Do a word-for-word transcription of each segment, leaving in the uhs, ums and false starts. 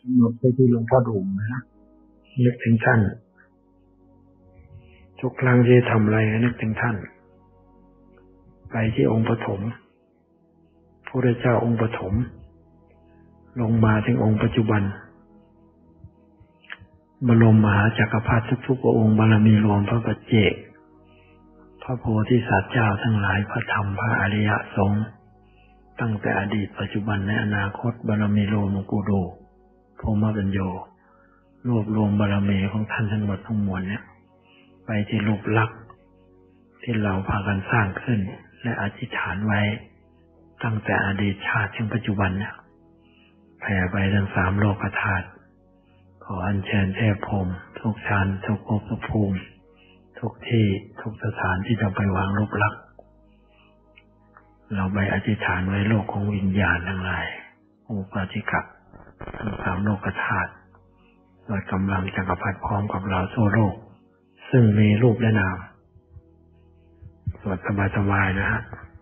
กำหนดไปที่หลวงพ่อดุมนะนึกถึงท่านทุกครั้งที่ทำอะไรนึกถึงท่านไปที่องค์ปฐมพระพุทธเจ้าองค์ปฐมลงมาถึงองค์ปัจจุบันบรมมหาจักรพรรดิทุกๆพระองค์บารมีรวมพระปัจเจกพระโพธิสัตว์เจ้าทั้งหลายพระธรรมพระอริยสงฆ์ตั้งแต่อดีตปัจจุบันในอนาคตบารมีรวมหลวงปู่ดูพรหมปัญโยรวบรวมบารมีของท่านทั้งหมดทั้งมวลเนี่ยไปที่รูปลักษณ์ที่เราพากันสร้างขึ้นและอธิษฐานไว้ตั้งแต่อดีตชาติถึงปัจจุบันเนี่ยแผ่ไปทั้งสามโลกธาตุขออัญเชิญเทพพรหมทุกชั้นทุกภพทุกภูมิทุกที่ทุกสถานที่จะไปวางรูปลักษณ์เราไปอธิษฐานไว้โลกของวิญญาณทั้งหลายอุปาทิกะทั้งสามโลกธาตุโดยกำลังจักรพรรดิพร้อมกับเราโซโลกซึ่งมีรูปและนามสวดสบายๆนะฮะ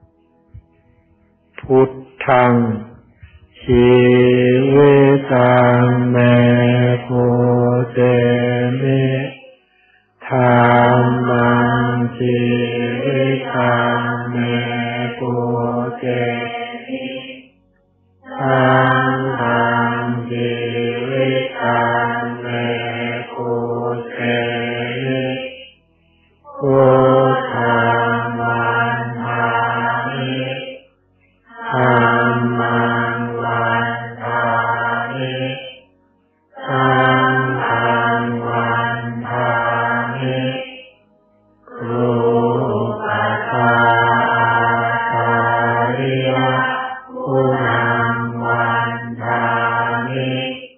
พุทธังชีวิตังเมปุเตมิธัมมังชีวิตังเมปุเตมิธัมมังชีวิตังเมปุเตมิพุทธังวันทามิธัมมังวันทามิสังฆังวันทามิรูปัสสะสาริยะปุนังวันทามิ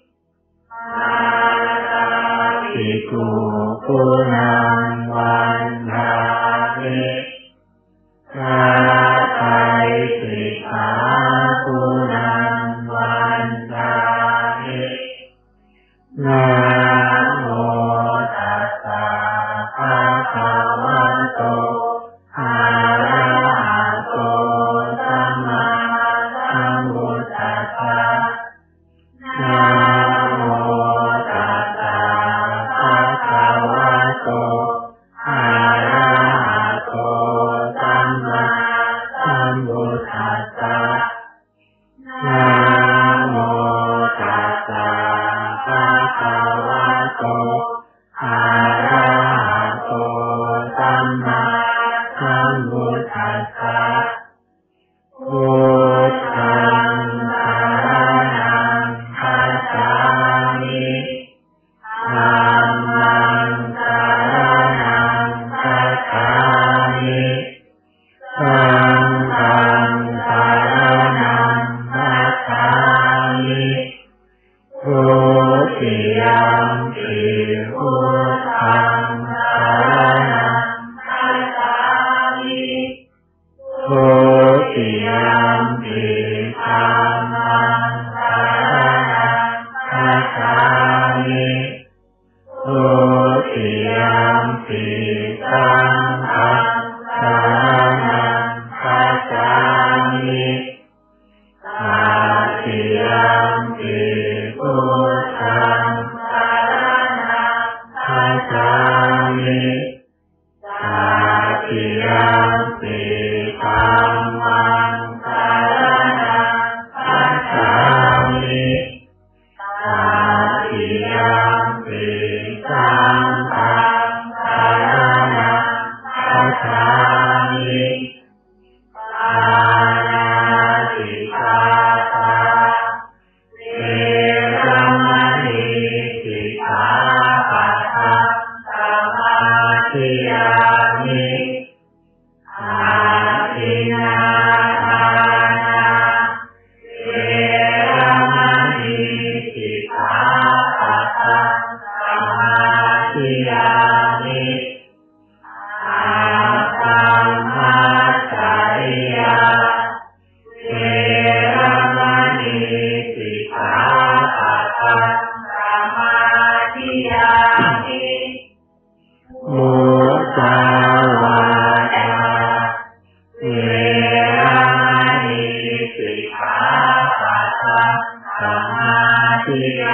ภิกขุปุนังวันทามิพระไตรสิกขาปุนังวันทามินะโมตัสสะภะคะวะโตอะระหะโตสัมมาสัมพุทธัสสะนะโมตัสสะภะคะวะโตอะระหะโตสัมมาสัมพุทธัสสะนะโมตัสสะภะคะวะโตอะระหะโตสัมมาสัมพุทธัสสะพุทธังสรณังคัจฉามิธัมมังสรณังคัจฉามิสังฆังสรณังคัจฉามิทุติยัมปิพุทธังสรณังคัจฉามิทุติยัมปิธัมมังสรณังคัจฉามิทุติยัมปิสังฆังสรณังคัจฉามิตติยัมปิพุทธังสรณังคัจฉามิตติยัมปิธัมมังสรณังคัจฉามิตติยัมปิสังฆังสรณังคัจฉามิปานาติปาตาเวรมณีสิกขาปัฏฐังสมาธิยามิอาทินนาทานาเวรมณีสิกขาปัฏฐังสมาธิยามิอาตัมมัจจริยาเวรมณีสิกขาปัฏฐังสมาธิยามิมุสาวาทาเวรมณีสิกขาปัฏฐังสมาธิยา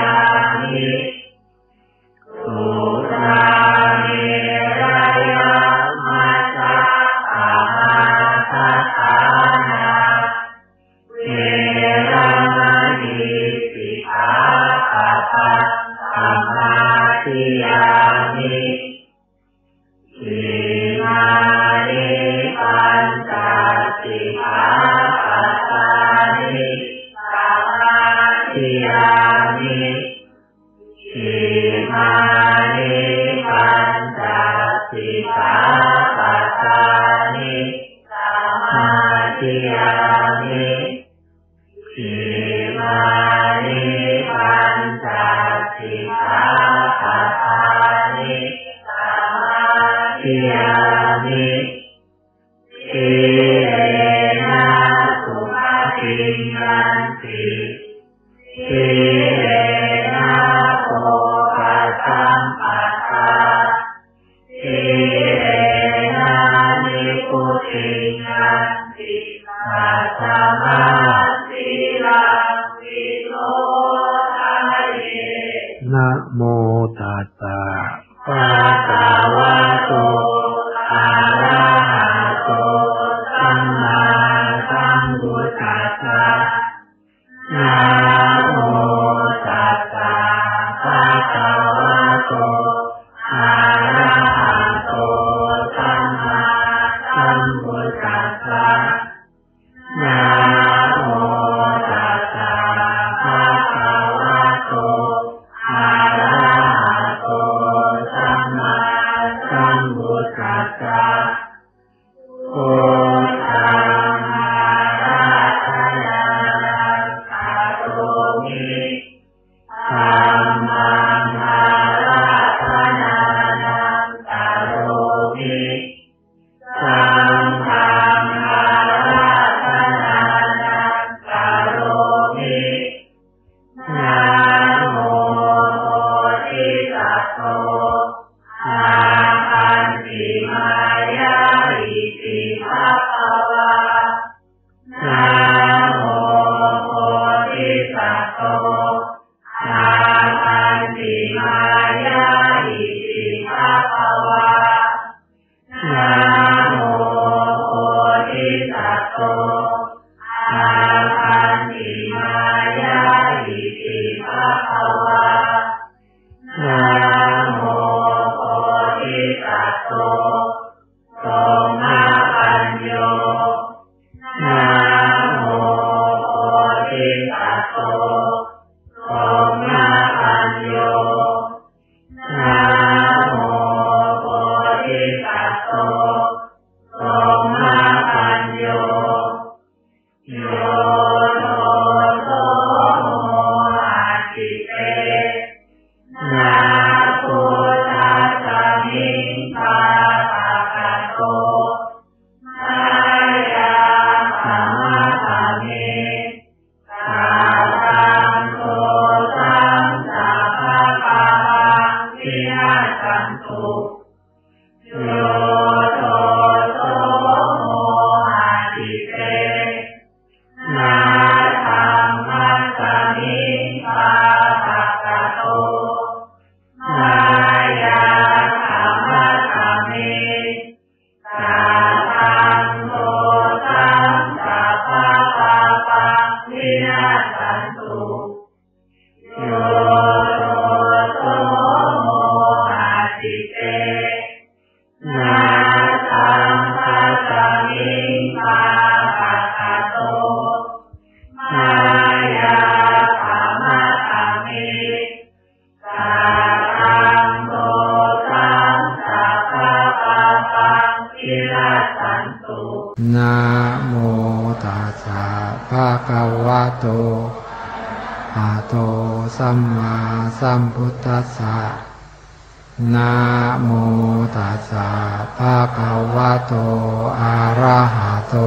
มิสุราเมรยมัสสะอามาทัฏฐานาเวรมณีสิกขาปะทัฏฐานาทิยามิอิมานิปัญจสิกขาปะทานิสัมมาทิยามิอิมานิปัญจสิกขาปะทานิสัมมาทิยามิอิมานิปัญจสิกขาปะทานิสัมมาทิยามิอิเรนะสุขติยันติอิเรนะโภคสัมปัฏฐาอิเรนะนิพพุติยันติสัทธมัสสิลังวิโสทะเยนะโมตัสสะภะคะวะโตอะระหะโตสัมมาสัมพุทธัสสะนะโมตัสสะภะคะวะโตอะระหะโตสัมมาสัมพุทธัสสะนะโมตัสสะภะคะวะโตอะระหะโตสัมมาสัมพุทธัสสะพุทธังอาราธนาสัตโตมิธัมมังอาราธนาสัตโตมิสังฆังอาราธนาสัตโตมินะโมโพธิสัตว์อาคันติมายาอิติภะคะวะนะโมโพธิสัตว์อาคันติมายาอิติภะคะวะนะโมโพธิสัตว์อาคันติมายาอิติภะคะวะนะโมโพธิสัตว์โสมปัญโยนะโมโพธิสัตว์โสมปัญโยนะโมโพธิสัตว์โสมปัญโยโยโตโสอาทิเตนะพุทธัสสะมิงปะปะกะโตมายาธรรมะธรรมเมสัพพังโตสัมสัพพะปังวินาศสันตุโยโตโสโมอาทิเตนะธัมมัสสะมิงปะปะกะโตมายาธรรมะธรรมเมสัพพังโตสัมสัพพะปังวินาศสันตุโยโตโสโมอาทิเตนะธัมมัสสะมิงปะปะกะโตมายาธรรมะธรรมเมสัพพังโตสัมสัพพะปังวินาศสันตุนะโมตัสสะภะคะวะโตอะโตสัมมาสัมพุทธัสสะนะโมตัสสะภะคะวะโตอะระหะโต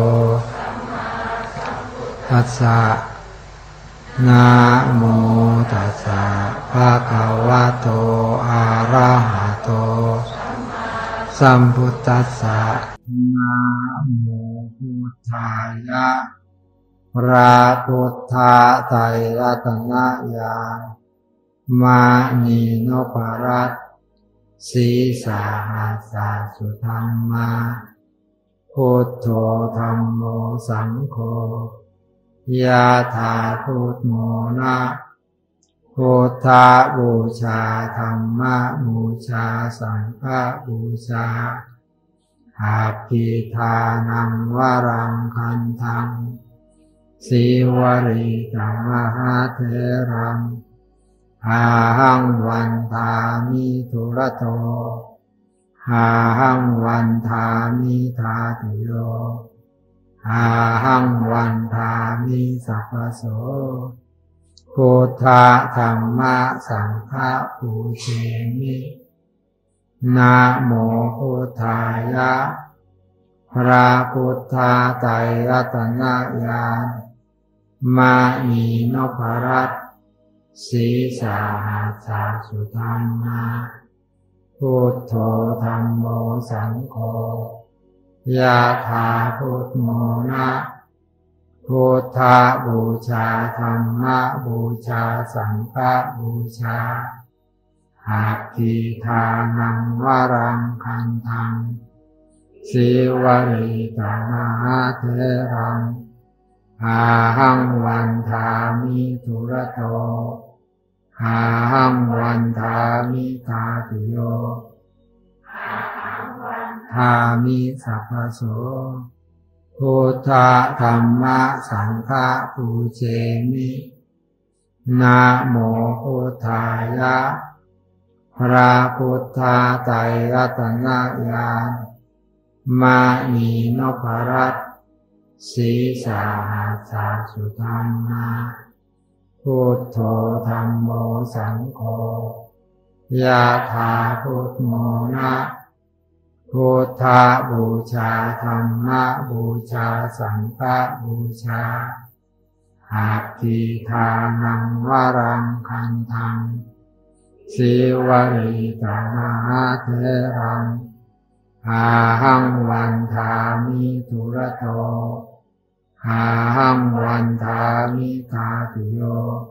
ตัสสะนะโมตัสสะภะคะวะโตอะระหะโตสัมพุทธัสสะนะโมพุทธายะพระพุทธไตรรัตนญาณมานีนพรัตน์ศีสาหัสสะสุธัมมาพุทโธธัมโมสังโฆยะถาพุทโมนะพุทธบูชาธัมมบูชาสังฆบูชาอาภิธานังวรังคันธังสีวริกังมหาเถรังอาหังวันทามิทุระโตอาหังวันทามิทาตุโยอาหังวันทามิสัพพโสพุทธธัมมะสังฆะปูเชมินะโมพุทธายะพระพุทธไตรรัตนญาณมานีนพรัตน์ศีสาหัสสะสุธัมมาพุทโธธัมโมสังโฆยะถาพุทโมนะพุทธบูชาธัมมบูชาสังฆบูชาอาภิธานังวรังคันธังสีวริกังมหาเถรังอาหังวันทามิทุระโตอาหังวันทามิทาตุโยทามิสัพพโสพุทธธัมมะสังฆะปูเชมินะโมพุทธายะพระพุทธไตรรัตนญาณมานีนพรัตน์ศีสาหัสสะสุธัมมาพุทโธธัมโมสังโฆยะถาพุทโมนะพุทธบูชาธัมมบูชาสังฆบูชาอาภิธานังวรังคันธังสีวริกังมหาเถรังอาหังวันทามิทุระโตอาหังวันทามิทาตุโย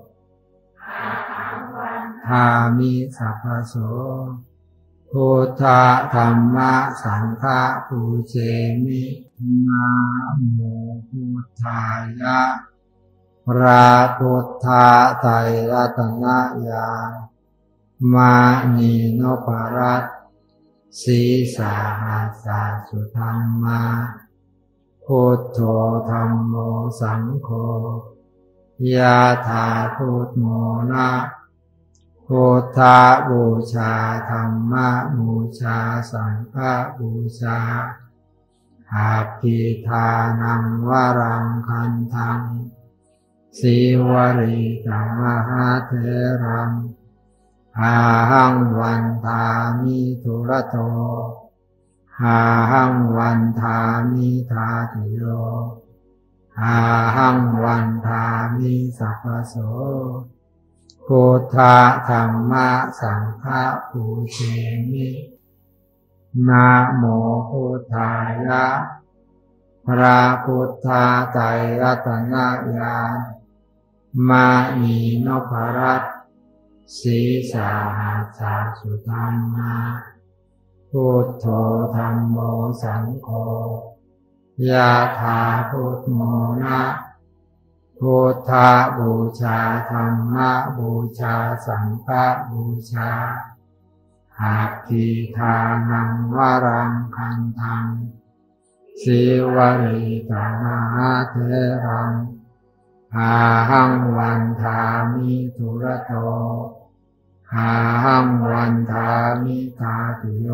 ทามิสัพพโสพุทธธัมมะสังฆะปูเชมินะโมพุทธายะพระพุทธไตรรัตนญาณมานีนพรัตน์ศีสาหัสสะสุธัมมาพุทโธธัมโมสังโฆยะถาพุทโมนะพุทธบูชาธัมมบูชาสังฆบูชาอาภิธานังวรังคันธังสีวริกังมหาเถรังอาหังวันทามิทุระโตอาหังวันทามิทาตุโยอาหังวันทามิสัพพโสพุทธธัมมะสังฆะปูเชมินะโมพุทธายะพระพุทธไตรรัตนญาณมานีนพรัตน์ศีสาหัสสะสุธัมมาพุทโธธัมโมสังโฆยะถาพุทโมนะพุทธบูชาธัมมบูชาสังฆบูชาอาภิธานังวรังคันธังสีวริกังมหาเถรังอาหังวันทามิทุระโตอาหังวันทามิทาตุโย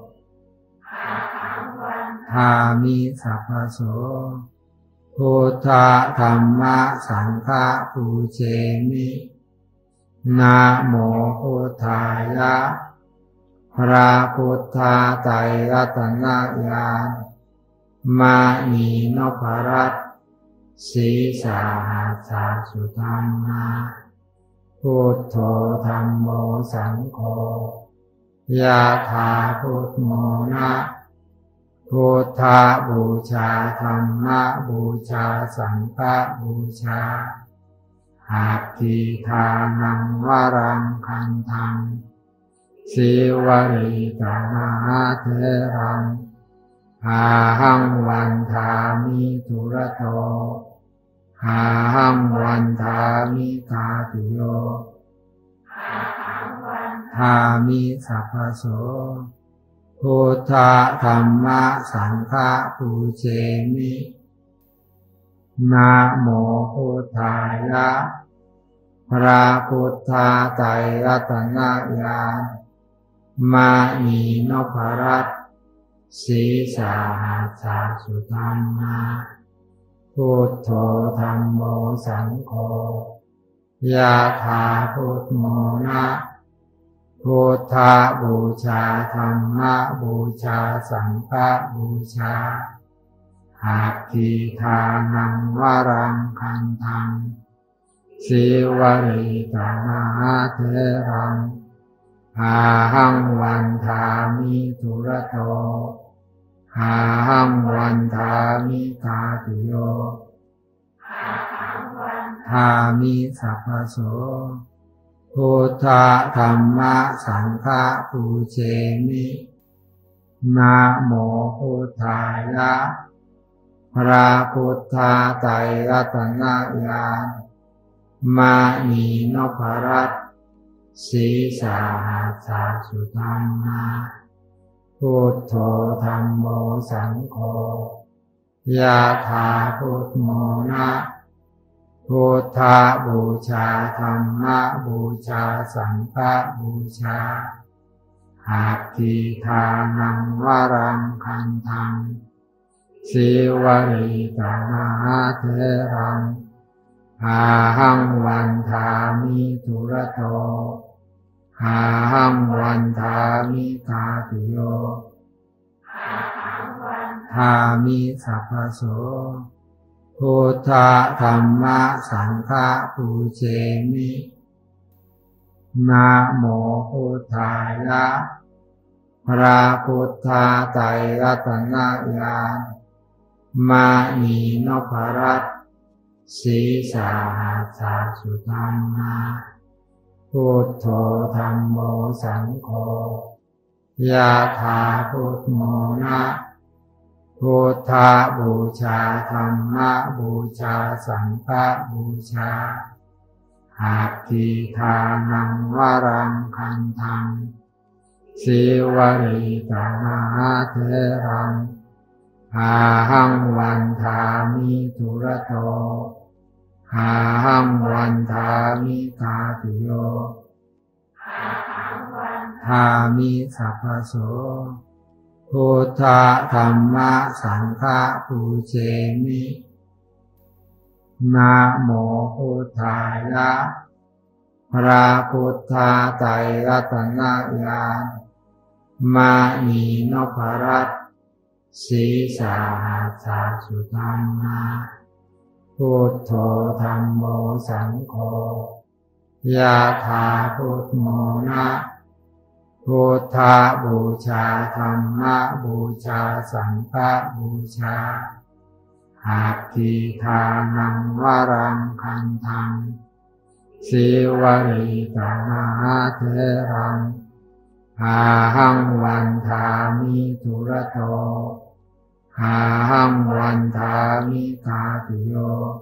ทามิสัพพโสพุทธธัมมะสังฆะปูเชมินะโมพุทธายะพระพุทธไตรรัตนญาณมานีนพรัตน์ศีสาหัสสะสุธัมมาพุทโธธัมโมสังโฆยะถาพุทโมนะพุทธบูชาธัมมบูชาสังฆบูชาหัตถิทานังวรังคันธังสีวริตมหาเถรังอาหังวันทามิทุรโตอาหังวันทามิกาตุโยทามิสัพพโสพุทธธัมมะสังฆะปูเชมินะโมพุทธายะพระพุทธไตรรัตนญาณมานีนพรัตน์ศีสาหัสสะสุธัมมาพุทโธธัมโมสังโฆยะถาพุทโมนะพุทธบูชาธัมมบูชาสังฆบูชาหัตถิทานังวรังคันธังสีวริตมหาเถรังอาหังวันทามิทุรโตอาหังวันทามิกาตุโยทามิสัพพโสพุทธธัมมะสังฆะปูเชมินะโมพุทธายะพระพุทธไตรรัตนญาณมานีนพรัตน์ศีสาหัสสะสุธัมมาพุทโธธัมโมสังโฆยะถาพุทโมนะพุทธบูชาธัมมบูชาสังฆบูชาหัตถิทานังวรังคันธังสีวริตมหาเถรังอาหังวันทามิทุรโตอาหังวันทามิกาตุโยทามิสัพพโสพุทธธัมมะสังฆะปูเชมินะโมพุทธายะพระพุทธไตรรัตนญาณมานีนพรัตน์ศีสาหัสสะสุธัมมาพุทโธธัมโมสังโฆยะถาพุทโมนะพุทธบูชาธัมมบูชาสังฆบูชาหัตถิทานังวรังคันธังสีวริตมหาเถรังอาหังวันทามิทุรโตอาหังวันทามิกาตุโยทามิสัพพโสพุทธธัมมะสังฆะปูเชมินะโมพุทธายะพระพุทธไตรรัตนญาณมานีนพรัตน์ศีสาหัสสะสุธัมมาพุทโธธัมโมสังโฆยะถาพุทโมนะพุทธบูชาธัมมบูชาสังฆบูชาหัตถิทานังวรังคันธังสีวริตมหาเถรังอาหังวันทามิทุรโตอาหังวันทามิกาตุโย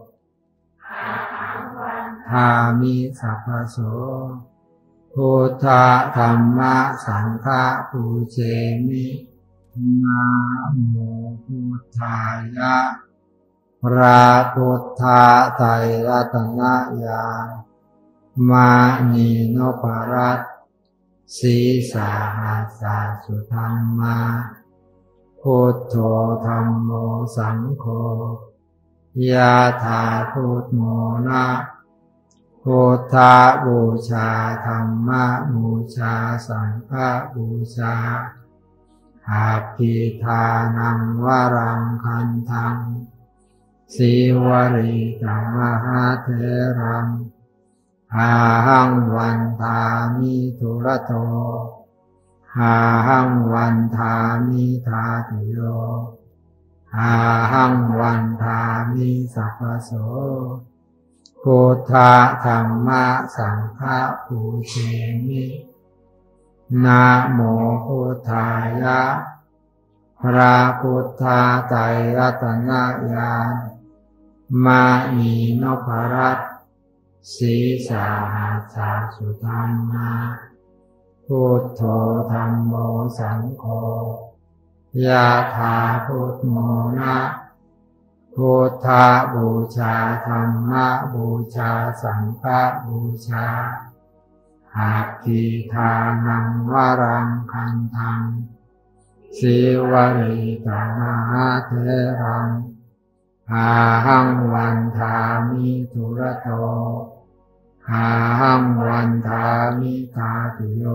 ทามิสัพพโสพุทธธัมมะสังฆะปูเชมินะโมพุทธายะพระพุทธไตรรัตนญาณมานีนพรัตน์ศีสาหัสสะสุธัมมาพุทโธธัมโมสังโฆยะถาพุทโมนะพุทธบูชาธัมมบูชาสังฆบูชาหัตถิทานังวรังคันธังสีวริตมหาเถรังอาหังวันทามิทุรโตอาหังวันทามิทาตุโยอาหังวันทามิสัพพโสพุทธธัมมะสังฆะปูเชมินะโมพุทธายะพระพุทธไตรรัตนญาณมานีนพรัตน์สีสาหัสสะสุธัมมาพุทโธธัมโมสังโฆยะถาพุทโมนะพุทธบูชาธัมมบูชาสังฆบูชาหัตถิทานังวรังคันธังสิวริตมหาเถรังอาหังวันทามิทุระโตอาหังวันทามิตาตุโย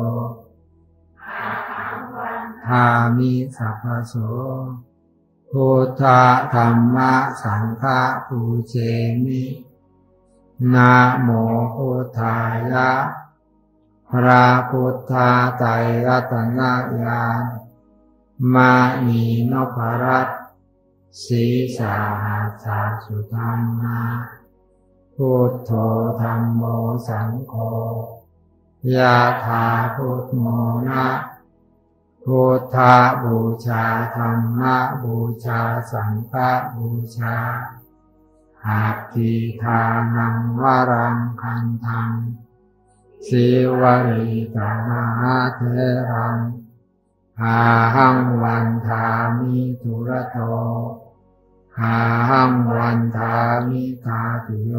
ทามิสัพพโสพุทธธัมมะสังฆะปูเชมินะโมพุทธายะพระพุทธไตรรัตนญาณมานีนพรัตน์สีสาหัสสะสุธัมมาพุทโธธัมโมสังโฆยะถาพุทโมนะพุทธบูชาธัมมบูชาสังฆบูชาหัตถิทานังวรังคันธังสิวริตมหาเถรังอาหังวันทามิทุระโตอาหังวันทามิตาตุโย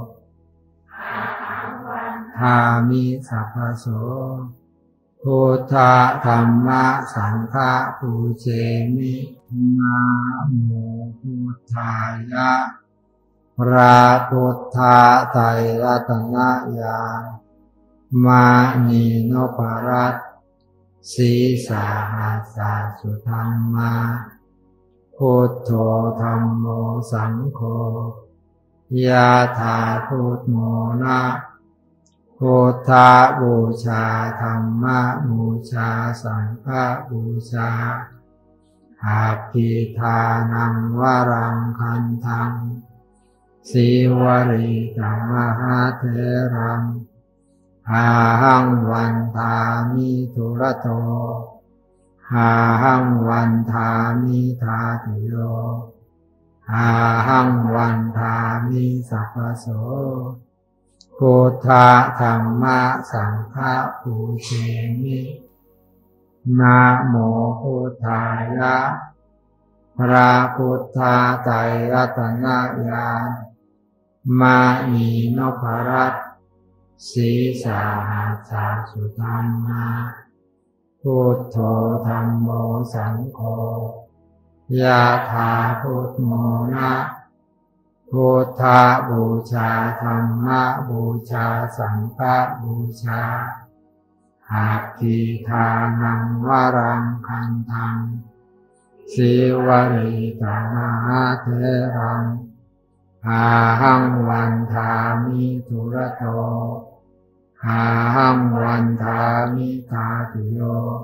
ทามิสัพพโสพุทธธัมมะสังฆะปูเชมินะโมพุทธายะพระพุทธไตรรัตนญาณมานีนพรัตน์สีสาหัสสะสุธัมมาพุทโธธัมโมสังโฆยะถาพุทโมนะพุทธบูชาธัมมบูชาสังฆบูชาหัตถิทานังวรังคันธังสิวริตมหาเถรังอาหังวันทามิทุระโตอาหังวันทามิทาตุโยอาหังวันทามิสัพพโสพุทธธัมมะสังฆะปูเชมินะโมพุทธายะพระพุทธไตรรัตนญาณมานีนพรัตน์สีสาหัสสะสุธัมมาพุทโธธัมโมสังโฆยะถาพุทโมนะพุทธบูชาธัมมบูชาสังฆบูชาหัตถิทานังวรังคันธังสิวริตมหาเถรังอาหังวันทามิทุระโตอาหังวันทามิตาตุโย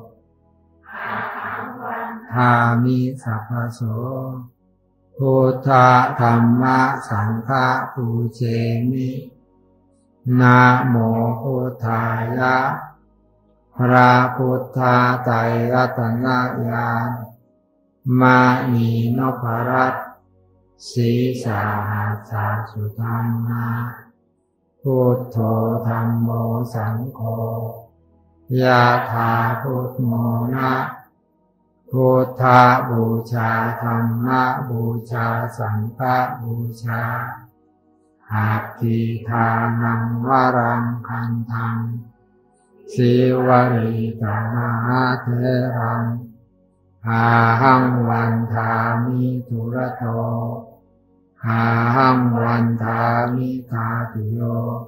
ทามิสัพพโสพุทธธัมมะสังฆะปูเชมินะโมพุทธายะพระพุทธไตรรัตนญาณมานีนพรัตน์สีสาหัสสะสุธัมมาพุทโธธัมโมสังโฆยะถาพุทโมนะพุทธบูชาธัมมบูชาสังฆบูชาหัตถิทานังวรังคันธังสิวริตมหาเถรังอาหังวันทามิทุระโตอาหังวันทามิตาตุโย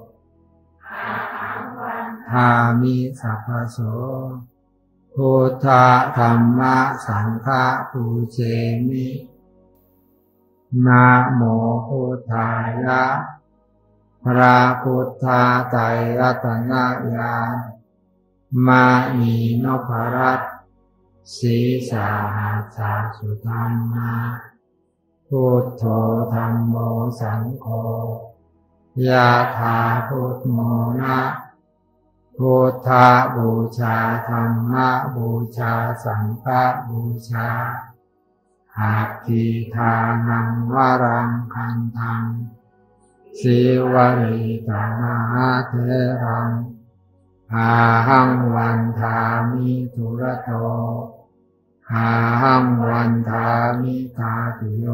ทามิสัพพโสพุทธธัมมะสังฆะปูเชมินะโมพุทธายะพระพุทธไตรรัตนญาณมานีนพรัตน์สีสาหัสสะสุธัมมาพุทโธธัมโมสังโฆยะถาพุทโมนะพุทธบูชาธัมมบูชาสังฆบูชาหัตถิทานังวรังคันธังสิวริตมหาเถรังอาหังวันทามิทุระโตอาหังวันทามิตาตุโย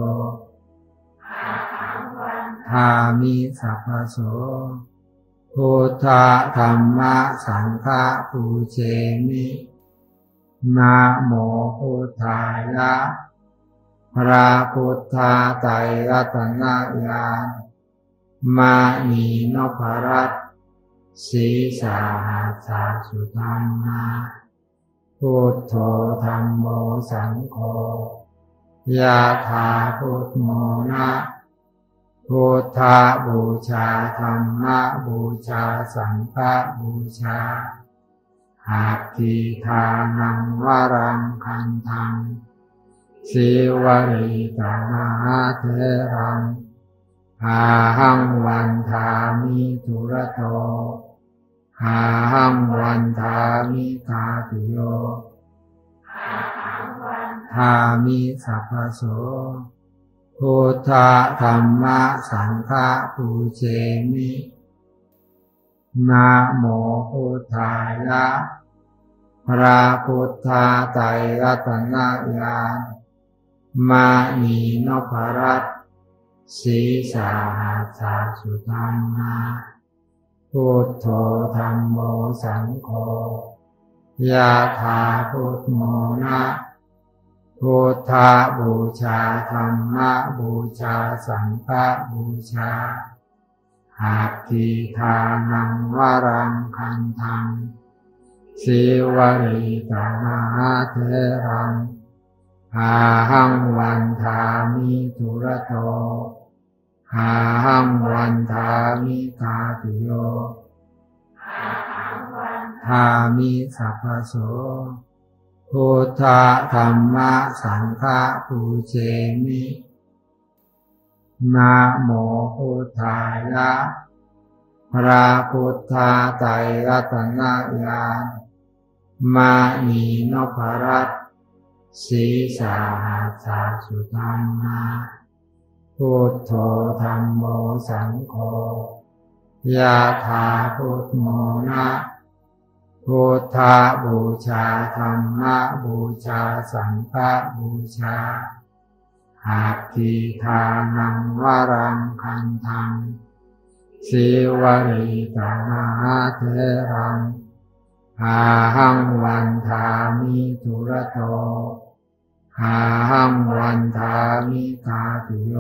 ทามิสัพพโสพุทธธัมมะสังฆะปูเชมินะโมพุทธายะพระพุทธไตรรัตนญาณมานีนพรัตน์ศีสาหัสสะสุธัมมาพุทโธธัมโมสังโฆยะถาพุทโมนะพุทธบูชาธัมมบูชาสังฆบูชาหัตถิทานังวรังคันธังสิวริตมหาเถรังอาหังวันทามิทุระโตอาหังวันทามิตาตุโยทามิสัพพโสพุทธธัมมะสังฆะปูเชมินะโมพุทธายะพระพุทธไตรรัตนญาณมานีนพรัตน์ศีสาหัสสะสุธัมมาพุทโธธัมโมสังโฆยะถาพุทโมนะพุทธบูชาธัมมบูชาสังฆบูชาหัตถิทานังวรังคันธังสิวริตมหาเถรังอาหังวันทามิทุระโตอาหังวันทามิตาตุโยทามิสัพพโสพุทธธัมมะสังฆะปูเชมินะโมพุทธายะพระพุทธไตรรัตนญาณมานีนพรัตน์ศีสาหัสสะสุธัมมาพุทโธธัมโมสังโฆยะถาพุทโมนะพุทธบูชาธัมมบูชาสังฆบูชาหัตถิทานังวรังคันธังสิวริตมหาเถรังอาหังวันทามิทุระโตอาหังวันทามิตาตุโย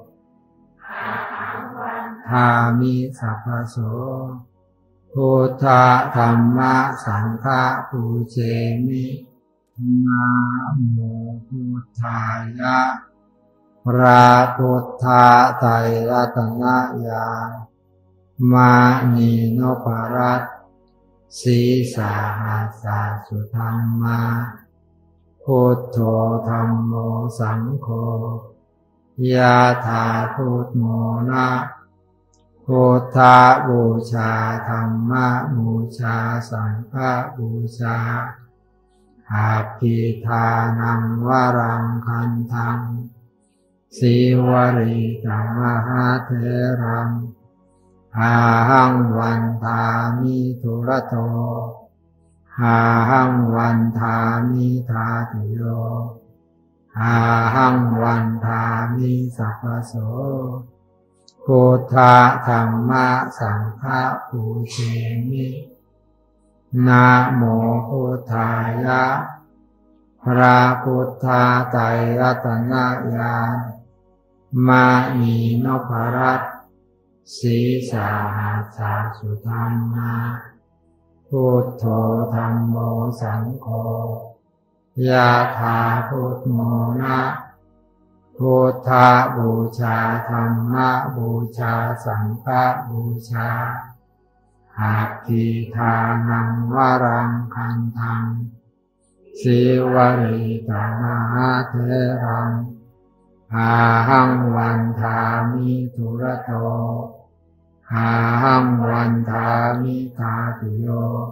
ทามิสัพพโสพุทธธัมมะสังฆะปูเชมินะโมพุทธายะพระพุทธไตรรัตนญาณมานีนพรัตน์ศีสาหัสสะสุธัมมาพุทโธธัมโมสังโฆยะถาพุทโมนะพุทธบูชาธัมมบูชาสังฆบูชาหัตถิทานังวรังคันธังสิวริตมหาเถรังอาหังวันทามิทุระโตอาหังวันทามิตาตุโยอาหังวันทามิสัพพโสพุทธธัมมะสังฆะปูเชมินะโมพุทธายะพระพุทธไตรรัตนญาณมานีนพรัตน์ศีสาหัสสะสุธัมมาพุทโธธัมโมสังโฆยะถาพุทโมนะพุทธบูชาธัมมบูชาสังฆบูชาหัตถิทานังวรังคันธังสิวริตมหาเถรังอาหังวันทามิทุระโตอาหังวันทามิทาตุโย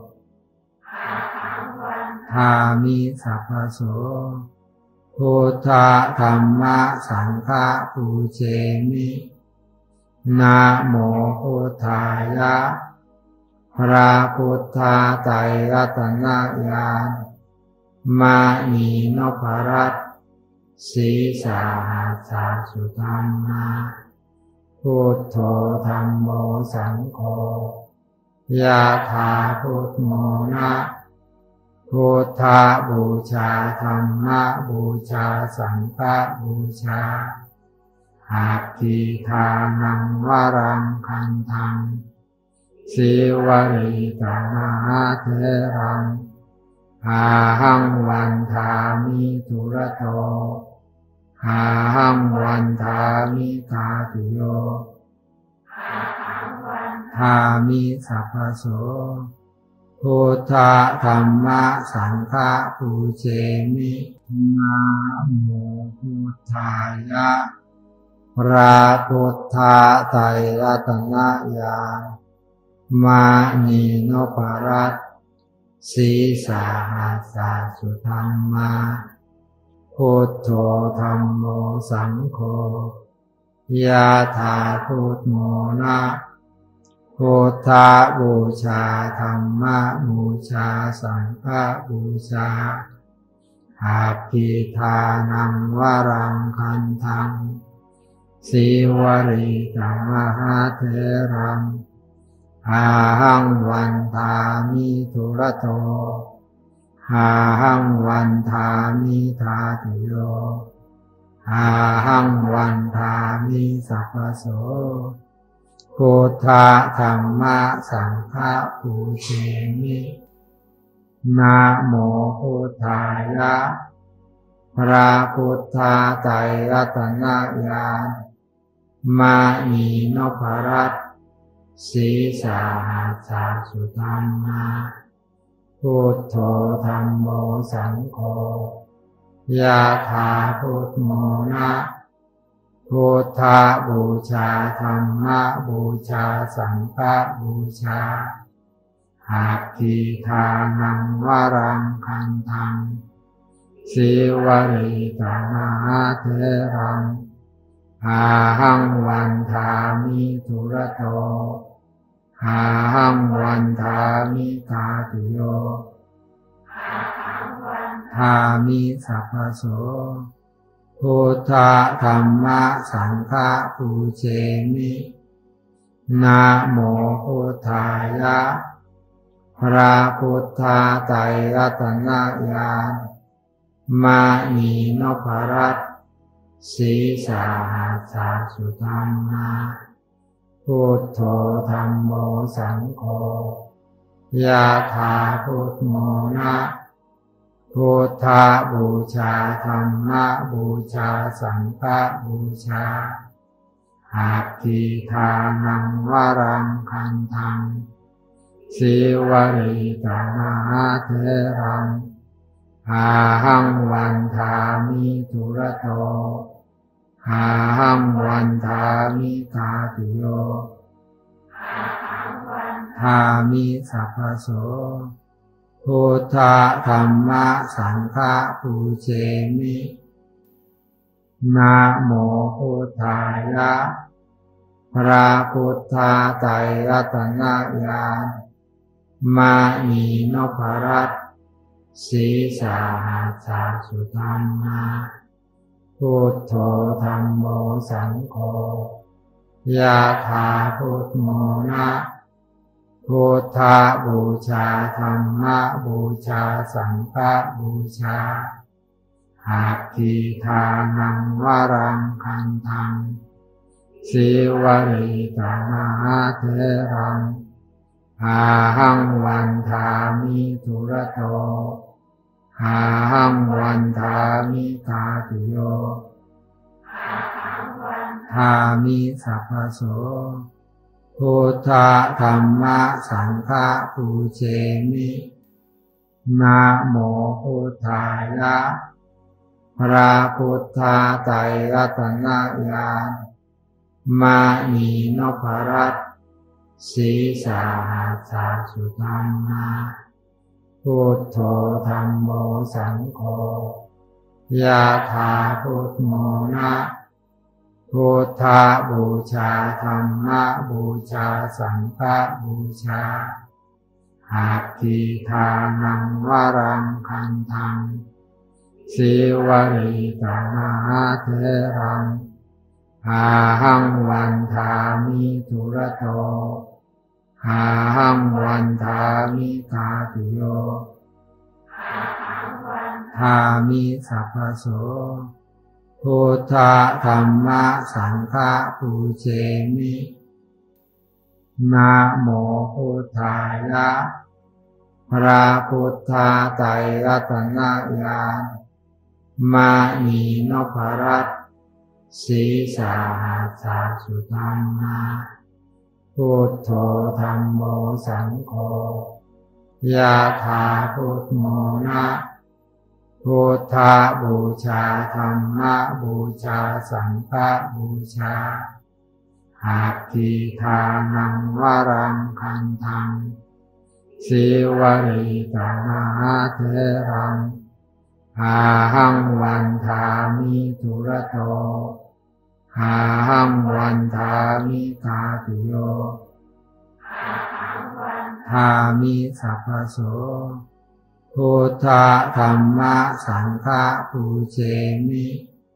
ทามิสัพพโสพุทธธัมมะสังฆะปูเชมินะโมพุทธายะพระพุทธไตรรัตนญาณมานีนพรัตน์ศีสาหัสสะสุธัมมาพุทโธธัมโมสังโฆยะถาพุทโมนะพุทธบูชาธัมมบูชาสังฆบูชาหัตถิทานังวรังคันธังสิวริตมหาเถรังอาหังวันทามิทุรโตอาหังวันทามิทาตุโยทามิสัพพโสพุทธธัมมะสังฆะปูเชมินะโมพุทธายะพระพุทธไตรรัตนญาณมานีนพรัตน์ศีสาหัสสะสุธัมมาพุทโธธัมโมสังโฆยะถาพุทโมนะพุทธบูชาธัมมบูชาสังฆบูชาหัตถิทานังวรังคันธังสิวริตมหาเถรังอาหังวันทามิทุรโตอาหังวันทามิทาตุโยอาหังวันทามิสัพพโสพุทธธัมมะสังฆะปูเชมินะโมพุทธายะพระพุทธไตรรัตนญาณมานีนพรัตน์ศีสาหัสสะสุธัมมาพุทโธธัมโมสังโฆยะถาพุทโมนะพุทธบูชาธัมมบูชาสังฆบูชาหัตถิทานังวรังคันธังสิวริตมหาเถรังอาหังวันทามิทุรโตอาหังวันทามิทาตุโยทามิสัพพโสพุทธธัมมะสังฆะปูเชมินะโมพุทธายะพระพุทธไตรรัตนญาณมานีนพรัตน์ศีสาหัสสะสุธัมมาพุทโธธัมโมสังโฆยะถาพุทโมนะพุทธบูชาธัมมบูชาสังฆบูชาหัตถิทานังวรังคันธังสิวริตมหาเถรังอาหังวันทามิทุรโตอาหังวันทามิทาตุโยทามิสัพพโสพุทธธัมมะสังฆะปูเชมินะโมพุทธายะพระพุทธไตรรัตนญาณมานีนพรัตน์ศีสาหัสสะสุธัมมาพุทโธธัมโมสังโฆยะถาพุทโมนะพุทธบูชาธัมมบูชาสังฆบูชาหัตถิทานังวรังคันธังสิวริตมหาเถรังอาหังวันทามิทุรโตอาหังวันทามิทาตุโยทามิสัพพโสพุทธธัมมะสังฆะปูเชมินะโมพุทธายะพระพุทธไตรรัตนญาณมานีนพรัตน์ศีสาหัสสะสุธัมมาพุทโธธัมโมสังโฆยะถาพุทโมนะพุทธบูชาธัมมบูชาสังฆบูชาหัตถิทานังวรังคันธังสิวริตมหาเถรังอาหังวันทามิทุระโตอาหังวันทามิกาติโยทามิสัพพโสพุทธธัมมสังฆปูเชมินะโมพุทธายะพระพุทธไตรรัตนญาณมานีนพรัตน์ศีสาหัสสะสุธัมมาพุทโธธัมโมสังโฆยะถาพุทโมนะพุทธบูชาธัมมบูชาสังฆบูชาหัตถิทานังวรังคันธังสิวริตมหาเถรังอาหังวันทามิทุระโตอาหังวันทามิกาติโยทามิสัพพโสพุทธธัมมสังฆปูเชมิ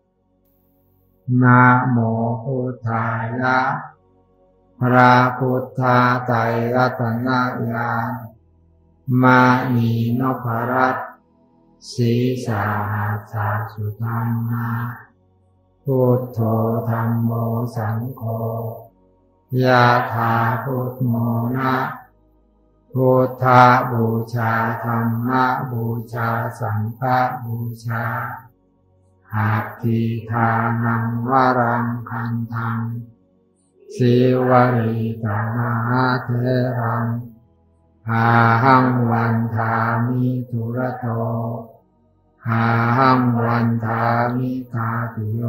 นะโมพุทธายะพระพุทธไตรรัตนญาณมานีนพรัตน์ศีสาหัสสะสุธัมมาพุทโธธัมโมสังโฆยะถาพุทโมนะพุทธบูชาธัมมบูชาสังฆบูชาหัตถิทานังวรังคันธังสิวริตมหาเถรังอาหังวันทามิทุระโตอาหังวันทามิกาติโย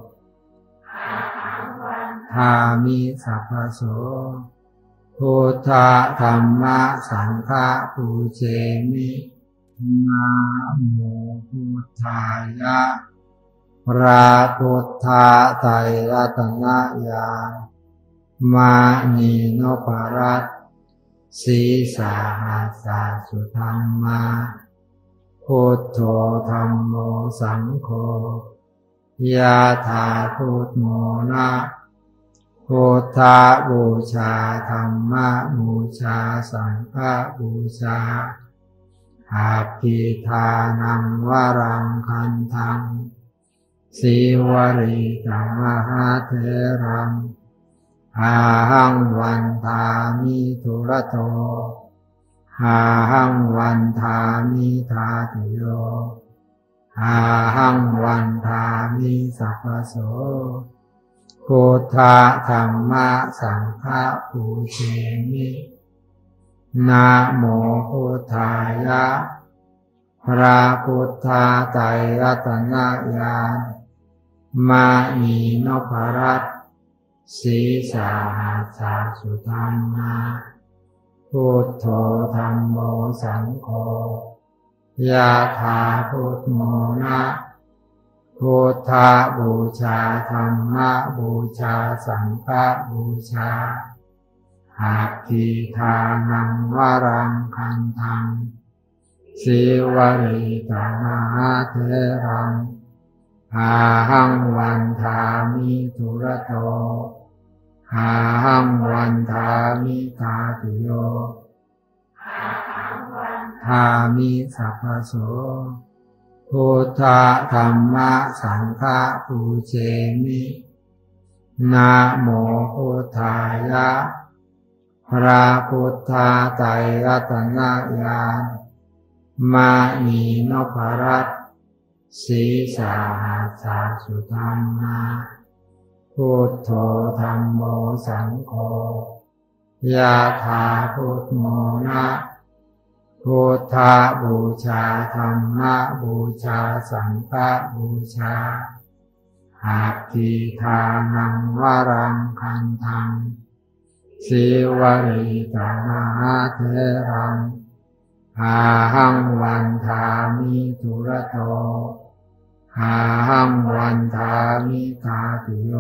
ทามิสัพพโสพุทธธัมมสังฆปูเชมินะโมพุทธายะพระพุทธไตรรัตนญาณมานีนพรัตน์ศีสาหัสสะสุธัมมาพุทโธธัมโมสังโฆยะถาพุทโมนะพุทธบูชาธัมมบูชาสังฆบูชาหัตถิทานังวรังคันธังสิวริตมหาเถรังอาหังวันทามิทุระโตอาหังวันทามิทาติโยอาหังวันทามิสัพพโสพุทธธัมมสังฆปูเชมินะโมพุทธายะพระพุทธไตรรัตนญาณมานีนพรัตน์ศีสาหัสสะสุธัมมาพุทโธธัมโมสังโฆยะถาพุทโมนะพุทธบูชาธัมมบูชาสังฆบูชาหัตถิทานังวรังคันธังสิวริตมหาเถรังอาหังวันทามิทุระโตอาหังวันทามิกาติโยทามิสัพพโสพุทธธัมมสังฆปูเชมินะโมพุทธายะพระพุทธไตรรัตนญาณมานีนพรัตน์ศีสาหัสสะสุธัมมาพุทโธธัมโมสังโฆยะถาพุทโมนะพุทธบูชาธัมมบูชาสังฆบูชาหัตถิทานังวรังคันธังสีวริตมหาเถรังอาหังวันทามิทุระโตอาหังวันทามิทาตุโย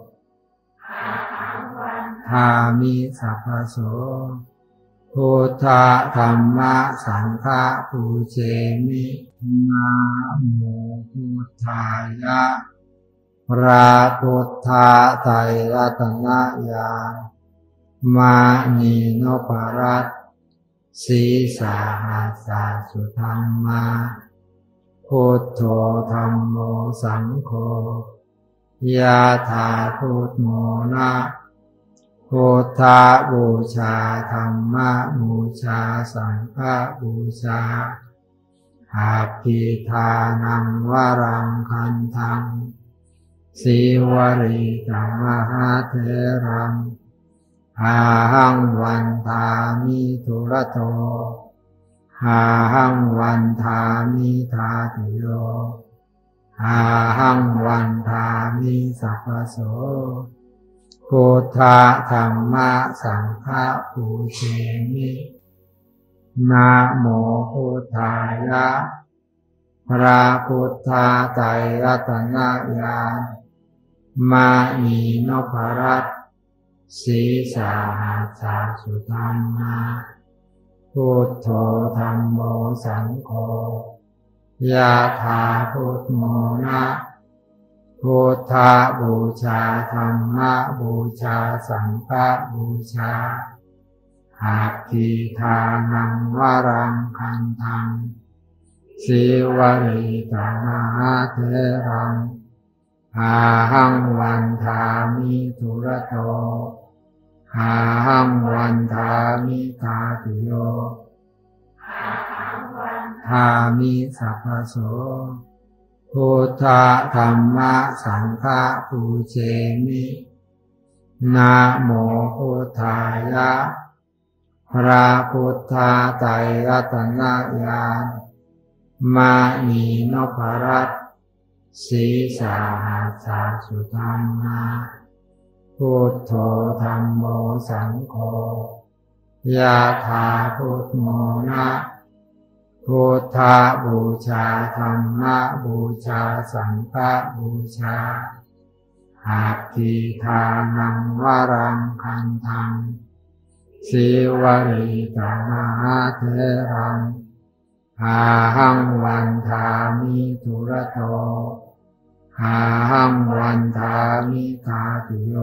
ทามิสัพพโสพุทธะธัมมะสังฆะปูเชมินะโมพุทธายะพระพุทธไตรรัตนญาณมานีโนปรัตสีสาหัสสะสุธัมมาพุทโธธัมโมสังโฆยะถาพุทโมนะพุทธบูชาธัมมบูชาสังฆบูชาอาภิธานังวรังคันธังสีวริตมหาเถรังอาหังวันทามิทุระโตอาหังวันทามิทาตุโยอาหังวันทามิสัพพโสพุทธะธัมมะสังฆะปูเชมินะโมพุทธายะพระพุทธไตรรัตนญาณมานีโนภรัตสีสาหัสสะสุธัมมาพุทโธธัมโมสังโฆยะถาพุทโมนะพุทธบูชาธัมมบูชาสังฆบูชาอาภิธานังวรังคันธังสีวริตมหาเถรังอาหังวันทามิทุระโตอาหังวันทามิทาตุโยทามิสัพพโสพุทธะธัมมะสังฆะปูเชมินะโมพุทธายะพระพุทธไตรรัตนญาณมานีโนภรัตสีสาหัสสะสุธัมมาพุทโธธัมโมสังโฆยะถาพุทโมนะพุทธบูชาธัมมบูชาสังฆบูชาอาภิธานังวรังคันธังสีวริตมหาเถรังอาหังวันทามิทุระโตอาหังวันทามิทาตุโย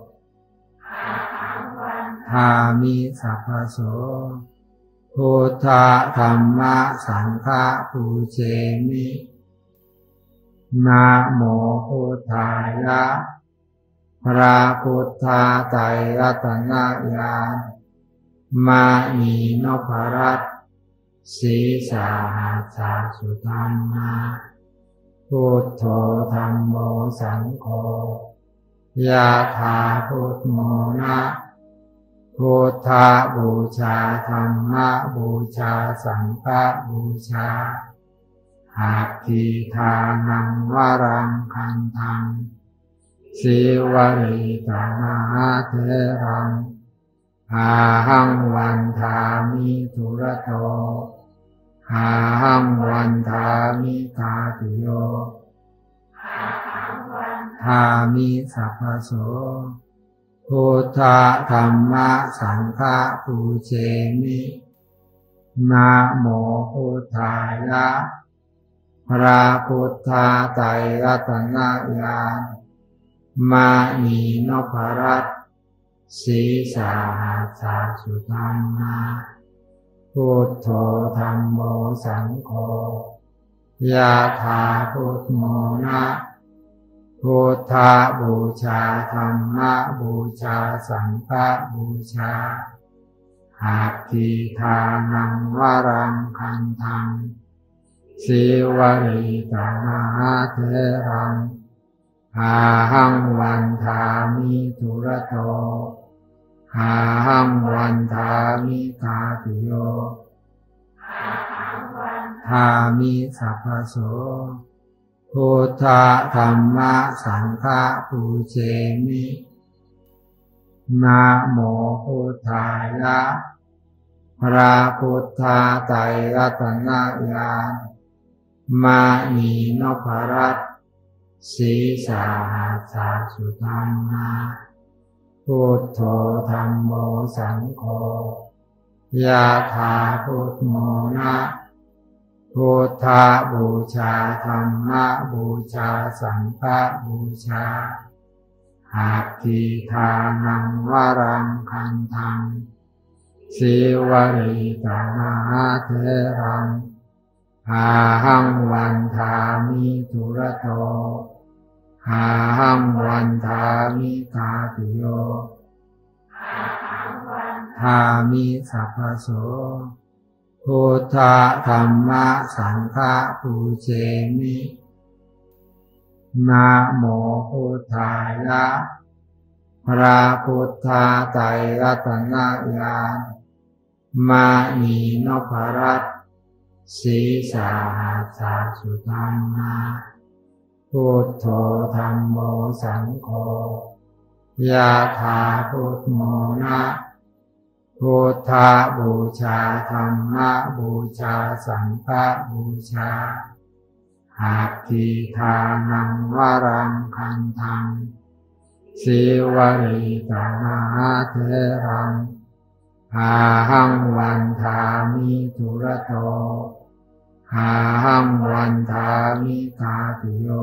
ทามิสัพพโสพุทธะธัมมะสังฆะปูเชมินะโมพุทธายะพระพุทธไตรรัตนญาณมานีโนภรัตสีสาหัสสะสุธัมมาพุทโธธัมโมสังโฆยะถาพุทโมนะพุทธบูชาธัมมบูชาสังฆบูชาอาภิธานังวรังคันธังสีวริตมหาเถรังอาหังวันทามิทุระโตอาหังวันทามิทาตุโยทามิสัพพโสพุทธะธัมมะสังฆะปูเชมินะโมพุทธายะพระพุทธไตรรัตนญาณมานีโนภรัตสีสาหัสสะสุธัมมาพุทโธธัมโมสังโฆยะถาพุทโมนะพุทธบูชาธัมมบูชาสังฆบูชาอาภิธานังวรังคันธังสีวริตมหาเถรังอาหังวันทามิทุระโตอาหังวันทามิทาตุโยทามิสัพพโสพุทธะธัมมะสังฆะปูเชมินะโมพุทธายะพระพุทธไตรรัตนญาณมานีนพรัตน์ศีสาหัสสะสุธัมมาพุทโธธัมโมสังโฆยะถาพุทโมนะพุทธบูชาธัมมบูชาสังฆบูชาหัตถิทานังวรังคันธังสิวริตมหาเถรังอาหังวันทามิทุรโตอาหังวันทามิกาติโยทามิสัพพโสพุทธธัมมะสังฆะปูเชมินะโมพุทธายะพระพุทธไตรรัตนญาณมานีนพรัตน์ศีสาหัสสะสุธัมมาพุทโธธัมโมสังโฆยะถาพุทโมนะพุทธบูชาธัมมบูชาสังฆบูชาหัตถิทานังวรังคันธังสิวริตมหาเถรังอาหังวันทามิทุรโตอาหังวันทามิกาติโย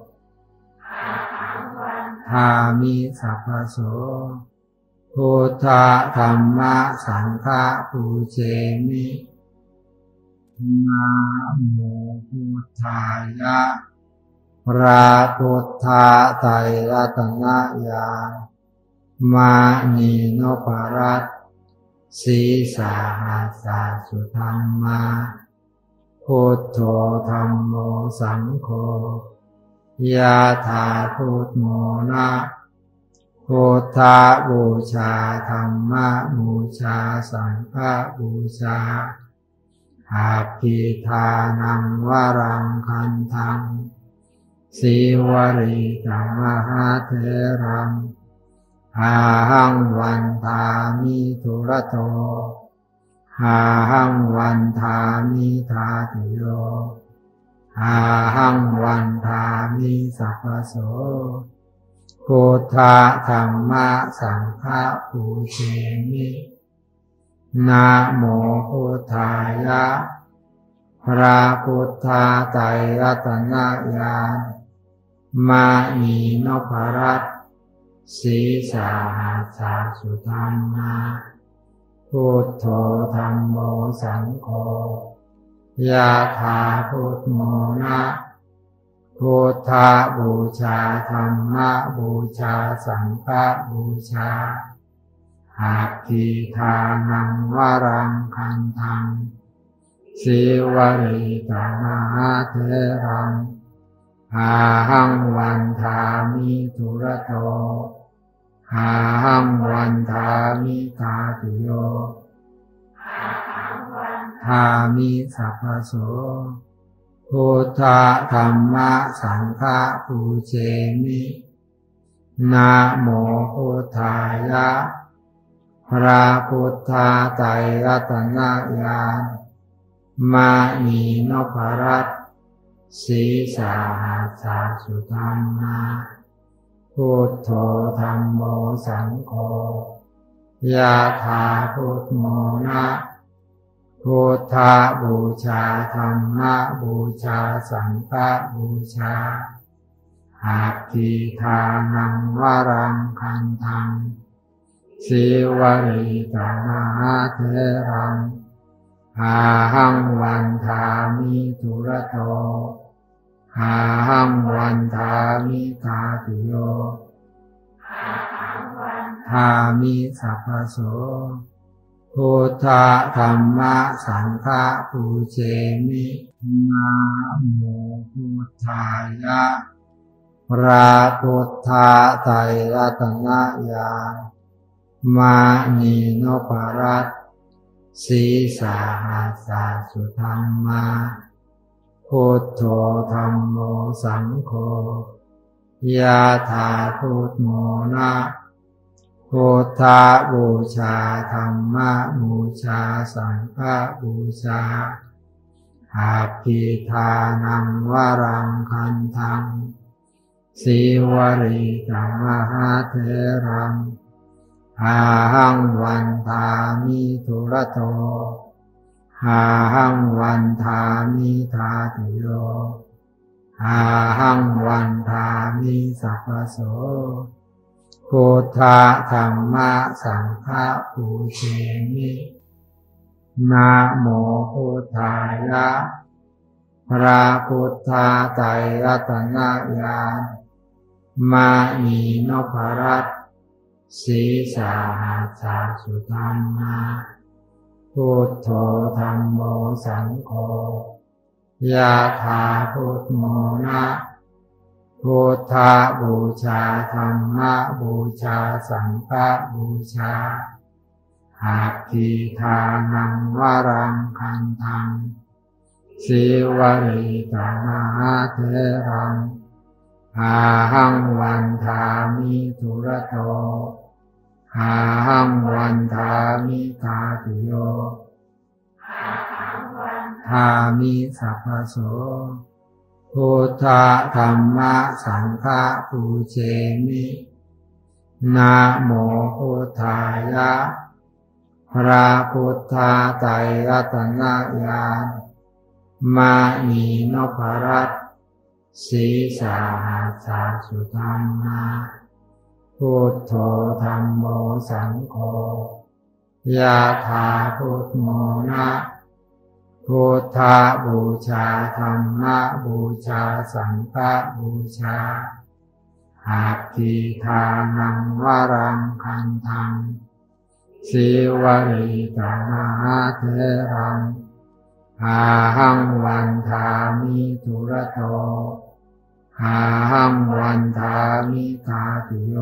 ทามิสัพพโสพุทธธัมมะสังฆะปูเชมินะโมพุทธายะพระพุทธไตรรัตนญาณมานีนพรัตน์ศีสาหัสสะสุธัมมาพุทโธธัมโมสังโฆยะถาพุทโมนะพุทธบูชาธัมมบูชาสังฆบูชาหัตถิทานังวรังคันธังสิวริตมหาเถรังอาหังวันทามิทุรโตอาหังวันทามิทาติโยอาหังวันทามิสัพพโสพุทธธัมมะสังฆะปูเชมินะโมพุทธายะพระพุทธไตรรัตนญาณมานีนพรัตน์ศีสาหัสสะสุธัมมาพุทโธธัมโมสังโฆยะถาพุทโมนะพุทธบูชาธัมมบูชาสังฆบูชาหัตถิทานังวรังคันธังสิวริตมหาเถรังอาหังวันทามิทุรโตอาหังวันทามิกาติโยทามิสัพพโสพุทธธัมมะสังฆะปูเชมินะโมพุทธายะพระพุทธไตรรัตนญาณมานีนพรัตน์ศีสาหัสสะสุธัมมาพุทโธธัมโมสังโฆยะถาพุทโมนะพุทธบูชาธัมมบูชาสังฆบูชาหัตถิทานังวรังคันธังสิวริตมหาเถรังอาหังวันทามิทุรโตอาหังวันทามิกาติโยทามิสัพพโสพุทธธัมมะสังฆะปูเชมินะโมพุทธายะพระพุทธไตรรัตนญาณมานีนพรัตน์ศีสาหัสสะสุธัมมาพุทโธธัมโมสังโฆยะถาพุทโมนะ พพุทธบูชาธัมมบูชาสังฆบูชาอาภิธานังวรังคันธังสีวริกมหาเถรังอาหังวันทามิทุระโตอาหังวันทามิทาตุโยอาหังวันทามิสัพพโสพุทธะธัมมะสังฆะปูเชมินะโมพุทธายะพระพุทธไตรรัตนญาณมานีนพรัตน์ศีสาหัสสะสุธัมมาพุทโธธัมโมสังโฆยะถาพุทโมนะพุทธบูชาธัมมบูชาสังฆบูชาอาภิธานังวรังคันธังสีวริกมหาเถรังอาหังวันทามิทุระโตอาหังวันทามิทาตุโยทามิสัพพโสพุทธะธัมมะสังฆะปูเชมินะโมพุทธายะพระพุทธไตรรัตนญาณมานีนพรัตน์ศีสาหัสสะสุธัมมาพุทโธธัมโมสังโฆยะถาพุทโมนะพุทธบูชาธัมมบูชาสังฆบูชาอาภิธานังวรังคันธังสีวริกมหาเถรังอาหังวันทามิทุระโตอาหังวันทามิทาตุโย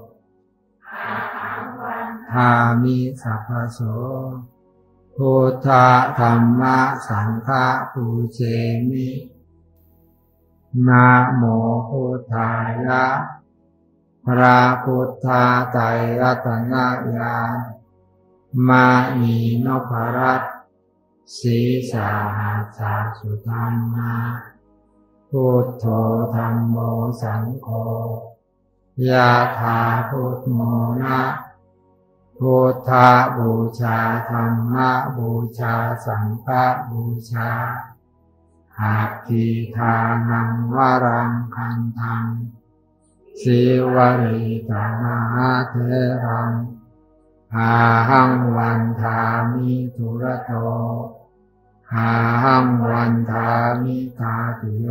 ทามิสัพพโสพุทธะธัมมะสังฆะปูเชมินะโมพุทธายะพระพุทธไตรรัตนญาณมานีนพรัตน์ศีสาหัสสะสุธัมมาพุทโธธัมโมสังโฆยะถาพุทโมนะพุทธบูชาธัมมบูชาสังฆบูชาอาภิธานังวรังคันธังสีวริกมหาเถรังอาหังวันทามิทุระโตอาหังวันทามิทาตุโย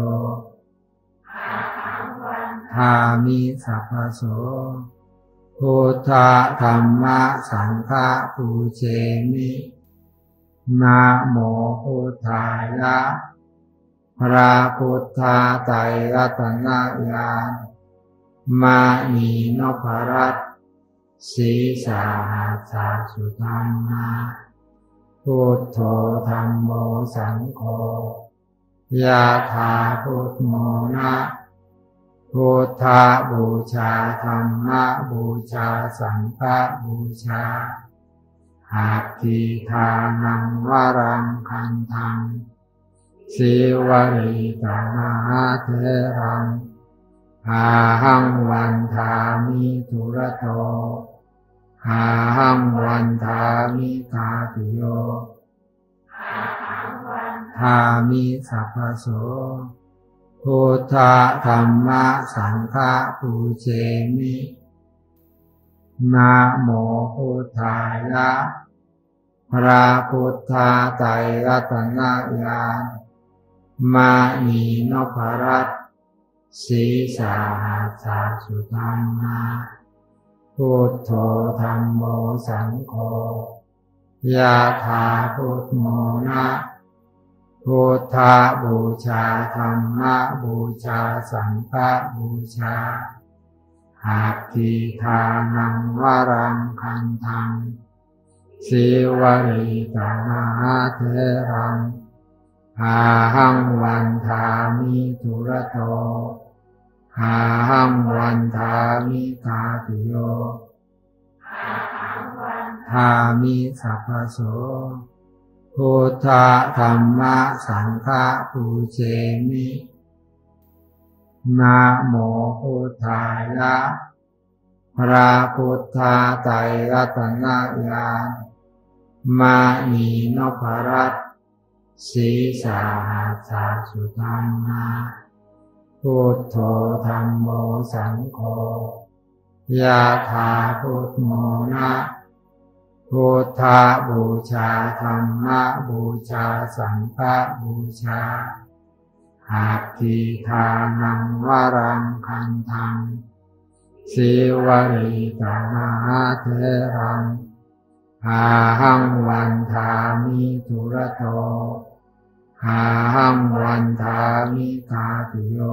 ทามิสัพพโสพุทธะธัมมะสังฆะปูเชมินะโมพุทธายะพระพุทธไตรรัตนญาณมานีนพรัตน์ศีสาหัสสะสุธัมมาพุทโธธัมโมสังโฆยะถาพุทโมนะพุทธบูชาธัมมบูชาสังฆบูชาอาภิธานังวรังคันธังสีวริกมหาเถรังอาหังวันทามิทุระโตอาหังวันทามิทาตุโยทามิสัพพโสพุทธะธัมมะสังฆะปูเชมินะโมพุทธายะพระพุทธไตรรัตนญาณมานีนพรัตน์ศีสาหัสสะสุธัมมาพุทโธธัมโมสังโฆยะถาพุทโมนะพุทธบูชาธัมมบูชาสังฆบูชาอาภิธานังวรังคันธังสีวริกมหาเถรังอาหังวันทามิทุระโตอาหังวันทามิทาตุโย ทามิสัพพโสพุทธธัมมะสังฆะปูเชมินะโมพุทธายะพระพุทธไตรรัตนญาณมานีนพรัตน์ศีสาหัสสะสุธัมมาพุทโธธัมโมสังโฆยะถาพุทโมนะพุทธบูชาธัมมบูชาสังฆบูชาหัตถิทานังวรังคันธังสิวริตมหาเถรังอาหังวันทามิทุระโตอาหังวันทามิกาติโย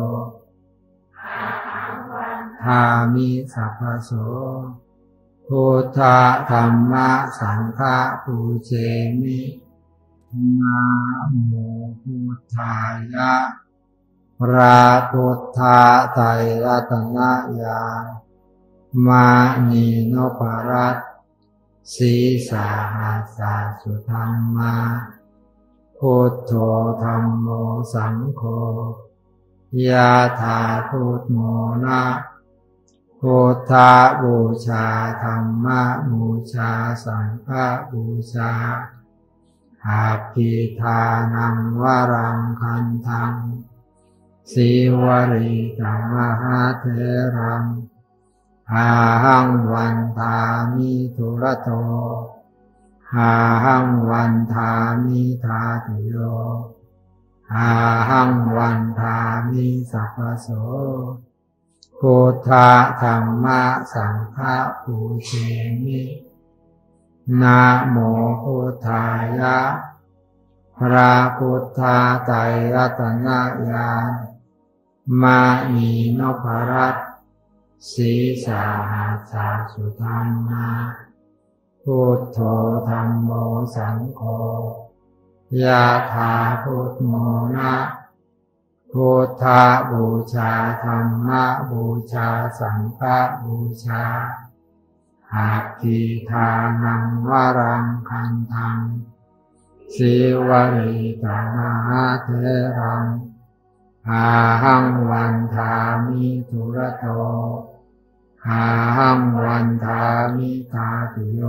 ทามิสัพพโสพุทธธัมมะสังฆะปูเชมินะโมพุทธายะพระพุทธไตรรัตนญาณมานีนพรัตน์ศีสาหัสสะสุธัมมาพุทโธธัมโมสังโฆยะถาพุทโมนะพุทธบูชาธัมมบูชาสังฆบูชาหัตถิทานังวรังคันธังสิวริตมหาเถรังอาหังวันทามิทุระโตอาหังวันทามิทาติโยอาหังวันทามิสัพพโสพุทธธัมมะสังฆะปูเชมินะโมพุทธายะพระพุทธไตรรัตนญาณมานีนพรัตน์ศีสาหัสสะสุธัมมาพุทโธธัมโมสังโฆยะถาพุทโมนะพุทธบูชาธัมมบูชาสังฆบูชาหัตถิทานังวรังคันธังสิวริตมหาเถรังอาหังวันทามิทุระโตอาหังวันทามิกาติโย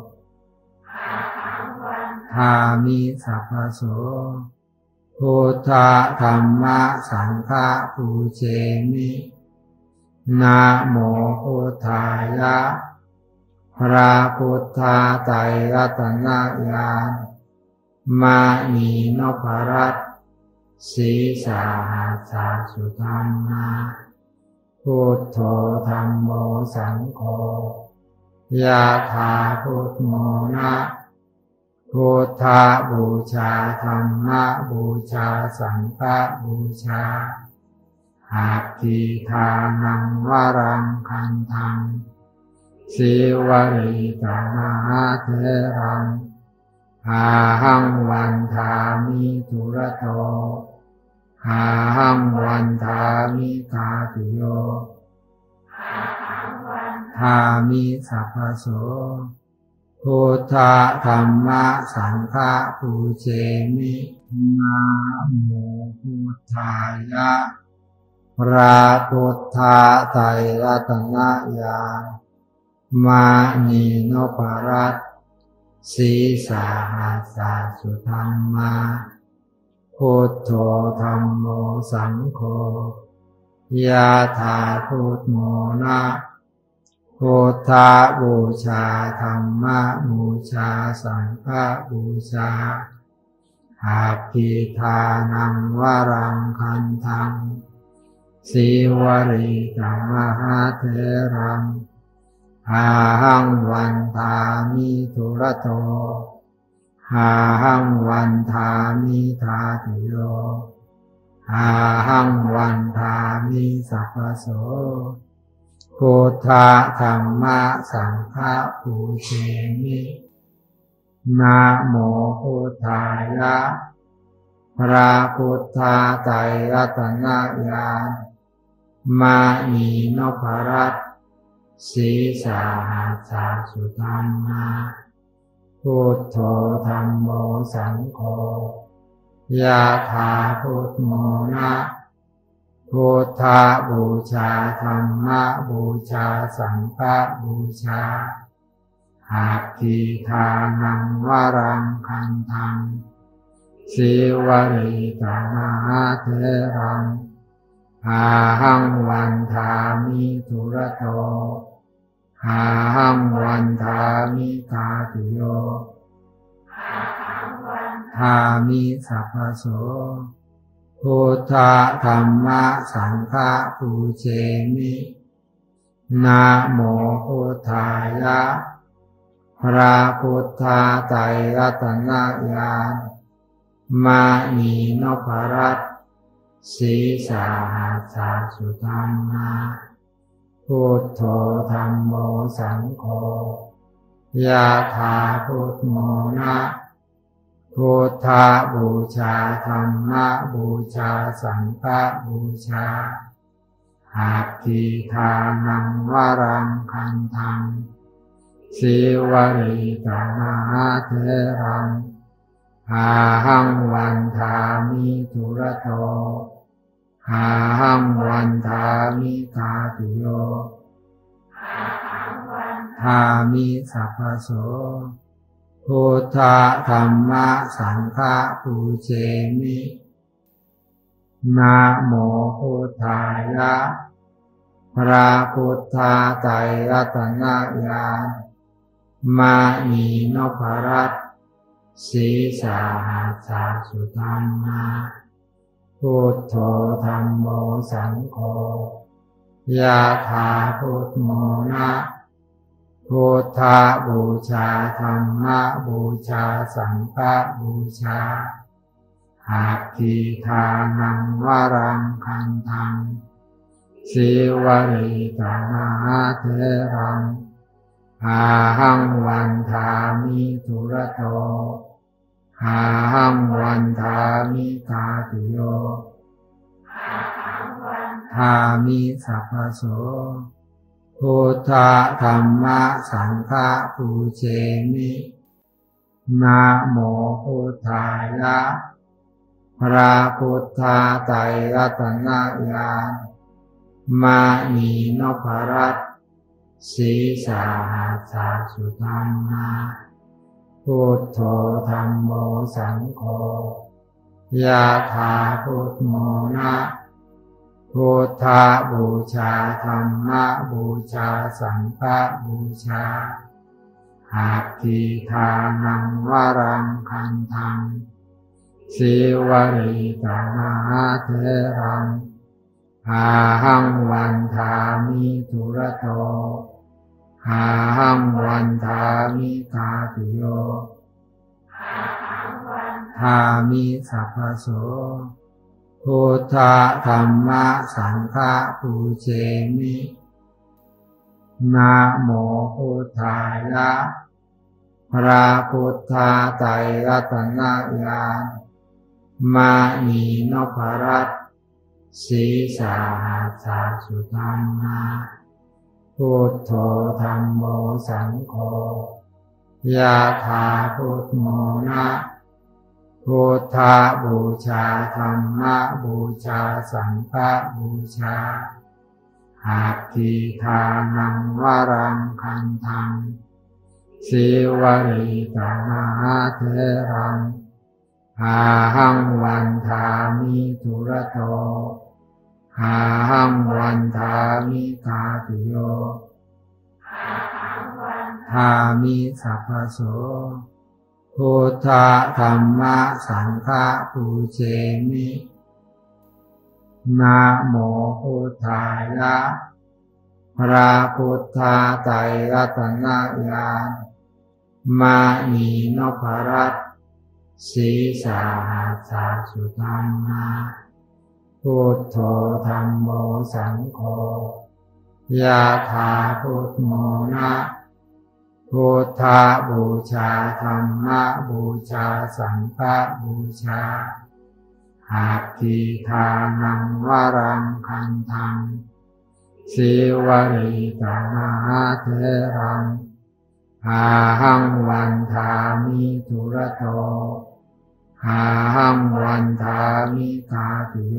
ทามิสัพพโสพุทธธัมมะสังฆะปูเชมินะโมพุทธายะพระพุทธไตรรัตนญาณมานีนพรัตน์ศีสาหัสสะสุธัมมาพุทโธธัมโมสังโฆยะถาพุทโมนะพุทธบูชาธัมมบูชาสังฆบูชาหัตถิทานังวรังคันธังสิวริตมหาเถรังอาหังวันทามิทุระโตอาหังวันทามิกาติโยทามิสัพพโสพุทธธัมมะสังฆะปูเชมินะโมพุทธายะพระพุทธไตรรัตนญาณมานีนพรัตน์ศีสาหัสสะสุธัมมาพุทโธธัมโมสังโฆยะถาพุทโมนะพุทธบูชาธัมมบูชาสังฆบูชาหัตถิทานังวรังคันธังสิวริตมหาเถรังอาหังวันทามิทุระโตอาหังวันทามิทาติโยอาหังวันทามิสัพพโสพุทธธัมมะสังฆะปูเชมินะโมพุทธายะพระพุทธไตรรัตนญาณมานีนพรัตน์ศีสาหัสสะสุธัมมาพุทโธธัมโมสังโฆยะถาพุทโมนะพุทธบูชาธัมมบูชาสังฆบูชาหัตถิทานังวรังคันธังสิวริตมหาเถรังอาหังวันทามิทุรโตอาหังวันทามิตาตุโยทามิสัพพโสพุทธธัมมะสังฆะปูเชมินะโมพุทธายะพระพุทธไตรรัตนญาณมานีนพรัตน์ศีสาหัสสะสุธัมมาพุทโธธัมโมสังโฆยะถาพุทโมนะพุทธบูชาธัมมบูชาสังฆบูชาหัตถิทานังวรังคันธังสิวริตมหาเถรังอาหังวันทามิทุรโตอาหังวันทามิตาตุโยทามิสัพพโสพุทธธัมมะสังฆะปูเชมินะโมพุทธายะพระพุทธไตรรัตนญาณมานีนพรัตน์ศีสาหัสสะสุธัมมาพุทโธธัมโมสังโฆยะถาพุทโมนะพุทธบูชาธัมมบูชาสังฆบูชาหัตถิทานังวรังคันธังสิวริตมหาเถรังอาหังวันทามิทุรโตอาหังวันทามิตาตุโยทามิสัพพโสพุทธธัมมะสังฆะปูเชมินะโมพุทธายะพระพุทธไตรรัตนญาณมานีนพรัตน์ศีสาหัสสะสุธัมมาพุทโธธัมโมสังโฆยะถาพุทโมนะพุทธบูชาธัมมบูชาสังฆบูชาหัตถิทานังวรังคันธังสิวริตมหาเถรังอาหังวันทามิทุรโตอาหังวันทามิตาตุโยทามิสัพพโสพุทธธัมมะสังฆะปูเชมินะโมพุทธายะพระพุทธไตรรัตนญาณมานีนพรัตน์ศีสาหัสสะสุธัมมาพุทโธธัมโมสังโฆยะถาพุทโมนะพุทธบูชาธัมมบูชาสังฆบูชาหัตถิทานังวรังคันธังสิวริตมหาเถรังอาหังวันทามิทุรโตอาหังวันทามิตาตุโยทามิสัพพโสพุทธธัมมะสังฆะปูเชมินะโมพุทธายะพระพุทธไตรรัตนญาณมานีนพรัตน์ศีสาหัสสะสุธัมมาพุทโธธัมโมสังโฆยะถาพุทโมนะพุทธบูชาธัมมบูชาสังฆบูชาหัตถิทานังวรังคันธังสิวริตมหาเถรังอาหังวันทามิทุระโตอาหังวันทามิตาติโย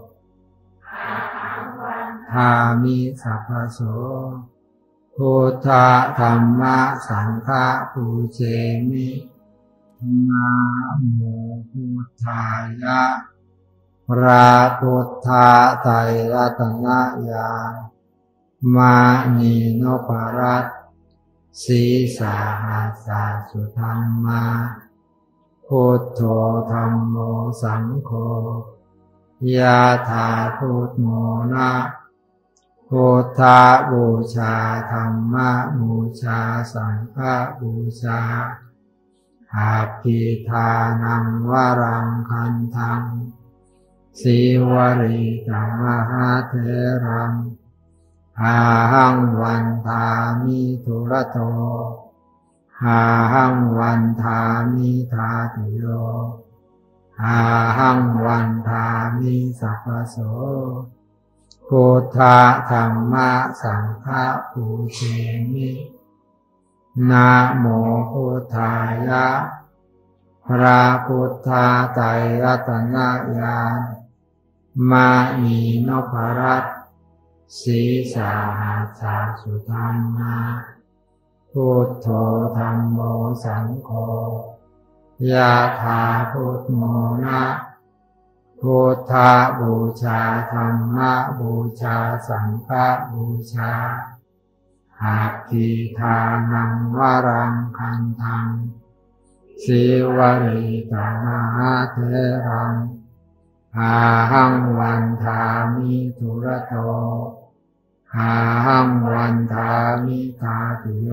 ทามิสัพพโสพุทธธัมมะสังฆะปูเชมินะโมพุทธายะพระพุทธไตรรัตนญาณมานีโนปรัตสีสาหัสสะสุธัมมาพุทโธธัมโมสังโฆยะถาพุทโมนะพุทธบูชาธัมมบูชาสังฆบูชาอาภิธานังวรังคันธังสีวริตมหาเถรังอาหังวันทามิทุระโตอาหังวันทามิทาติโยอาหังวันทามิสัพพโสพุทธธัมมะสังฆะปูเชมินะโมพุทธายะพระพุทธไตรรัตนญาณมานีโนภรัตสีสาหัสสะสุธัมมาพุทโธธัมโมสังโฆยะถาพุทโมนะพุทธบูชาธัมมบูชาสังฆบูชาอาภิธานังวรังคันธังสีวริตมหาเถรังอาหังวันทามิทุระโตอาหังวันทามิตาติโย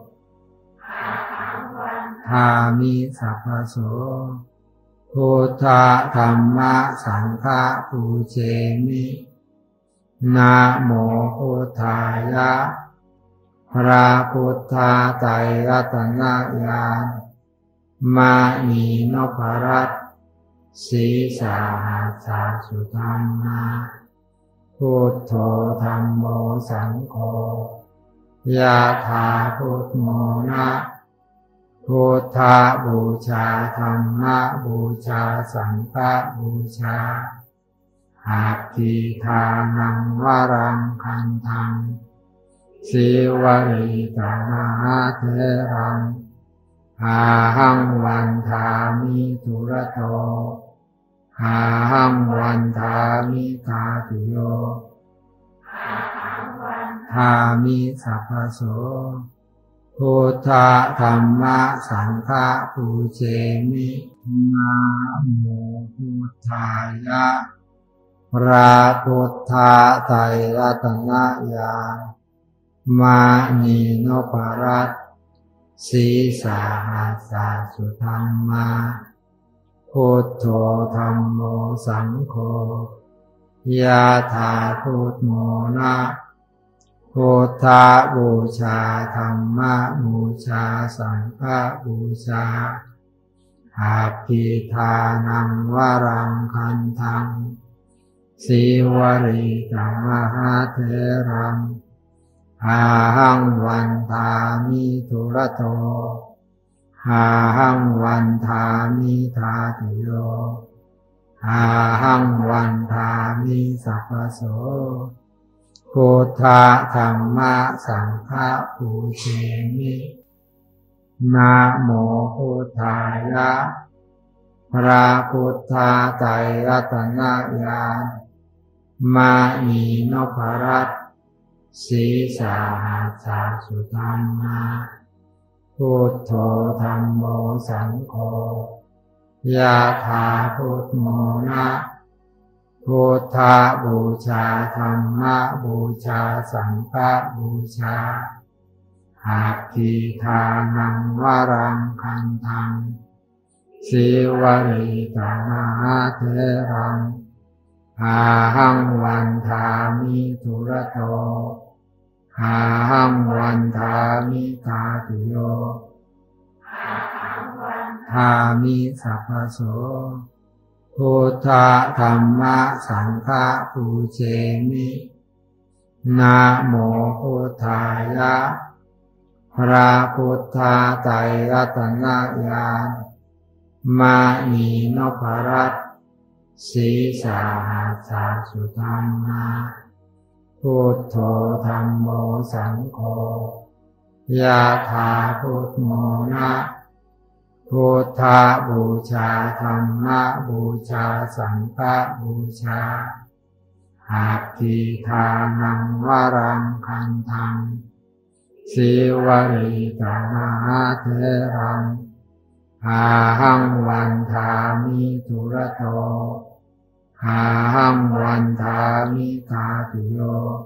ทามิสัพพโสพุทธธัมมะสังฆะปูเชมินะโมพุทธายะพระพุทธไตรรัตนญาณมานีโนภรัตสีสาหัสสะสุธัมมาพุทโธธัมโมสังโฆยะถาพุทโมนะพุทธบูชาธัมมบูชาสังฆบูชาอาภิธานังวรังคันธังสีวริตมหาเถรังอาหังวันทามิทุระโตอาหังวันทามิตาติโยทามิสัพพโสพุทธธัมมะสังฆะปูเชมินะโมพุทธายะพระพุทธไตรรัตนญาณมานีโนภรัตสีสาหัสสะสุธัมมาพุทโธธัมโมสังโฆยะถาพุทโมนะพุทธบูชาธัมมบูชาสังฆบูชาอาภิธานังวรังคันธังสีวริตมหาเถรังอาหังวันทามิทุระโตอาหังวันทามิทาติโยอาหังวันทามิสัพพโสพุทธธัมมะสังฆะปูเชมินะโมพุทธายะพระพุทธไตรรัตนญาณมานีโนภรัตสีสาหัสสะสุธัมมาพุทโธธัมโมสังโฆยะถาพุทโมนะพุทธบูชาธัมมบูชาสังฆบูชาอาภิธานังวรังคันธังสีวริตมหาเถรังอาหังวันทามิทุระโตอาหังวันทามิตาติโยทามิสัพพโสพุทธธัมมะสังฆะปูเชมินะโมพุทธายะพระพุทธาไตรรัตนญาณมานีนพรัตน์ศีสาหัสสะสุธัมมาพุทโธธัมโมสังโฆยะถาพุทโมนะพุทธบูชาธัมมบูชาสังฆบูชาหัตถิทานังวรังคันธังสิวริตมหาเถรังอาหังวันทามิทุระโตอาหังวันทามิกาติโย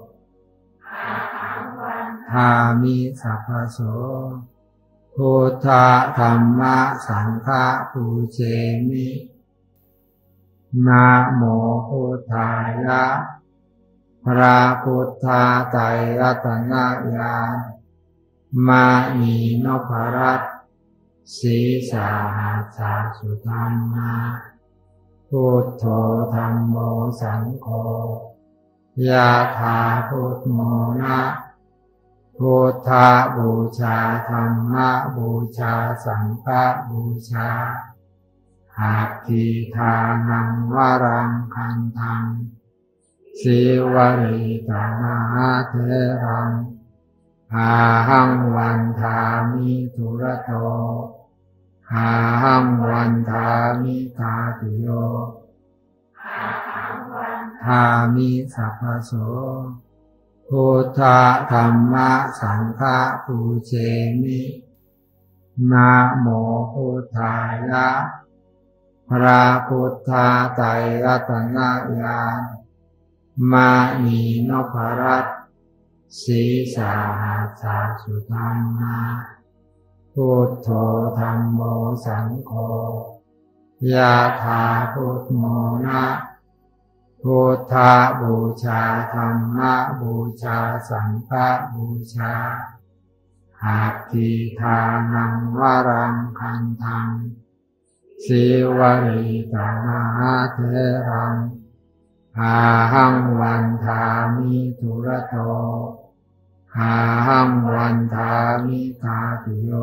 ทามิสัพพโสพุทธธัมมะสังฆะปูเชมินะโมพุทธายะพระพุทธาไตรรัตนญาณมานีนพรัตน์ศีสาหัสสะสุธัมมาพุทโธธัมโมสังโฆยะถาพุทโมนะพุทธบูชาธัมมบูชาสังฆบูชาหัตถิทานังวรังคันธังสิวริตมหาเถรังอาหังวันทามิทุระโตอาหังวันทามิกาติโยทามิสัพพโสพุทธธัมมะสังฆะปูเชมินะโมพุทธายะพระพุทธาไตรรัตนญาณมานีนพรัตน์ศีสาหัสสะสุธัมมาพุทโธธัมโมสังโฆยะถาพุทโมนะพุทธบูชาธัมมบูชาสังฆบูชาหัตถิทานังวรังคันธังสิวริตมหาเถรังอาหังวันทามิทุระโตอาหังวันทามิกาติโย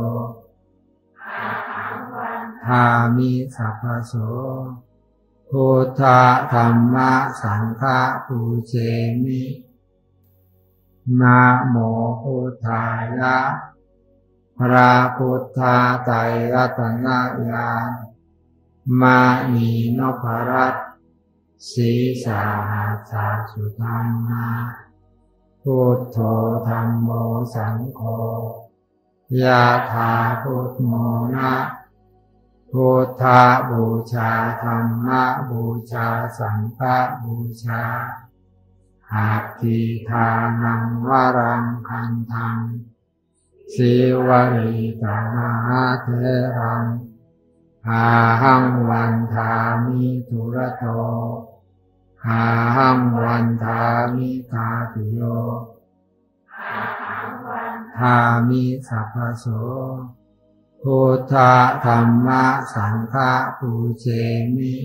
ทามิสัพพโสพุทธธัมมะสังฆะปูเชมินะโมพุทธายะพระพุทธาไตรรัตนญาณมานีนพรัตน์ศีสาหัสสะสุธัมมาพุทโธธัมโมสังโฆยะถาพุทโมนะพุทธบูชาธัมมบูชาสังฆบูชาหัตถิทานังวรังคันธังสิวริตมหาเถรังอาหังวันทามิทุระโตอาหังวันทามิกาติโยทามิสัพพโสพุทธธัมมะสังฆะปูเชมิ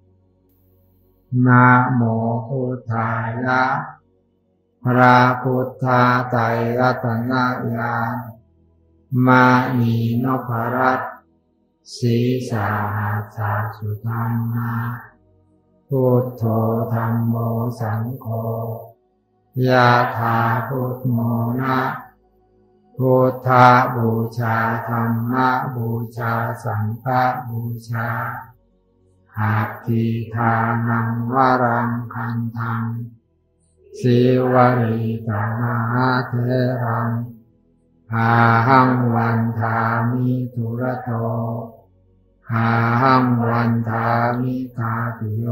นะโมพุทธายะพระพุทธาไตรรัตนญาณมานีนพรัตน์ศีสาหัสสะสุธัมมาพุทโธธัมโมสังโฆยะถาพุทโมนะพุทธบูชาธัมมบูชาสังฆบูชาหัตถิทานังวรังคันธังสิวริตมหาเถรังอาหังวันทามิทุระโตอาหังวันทามิกาติโย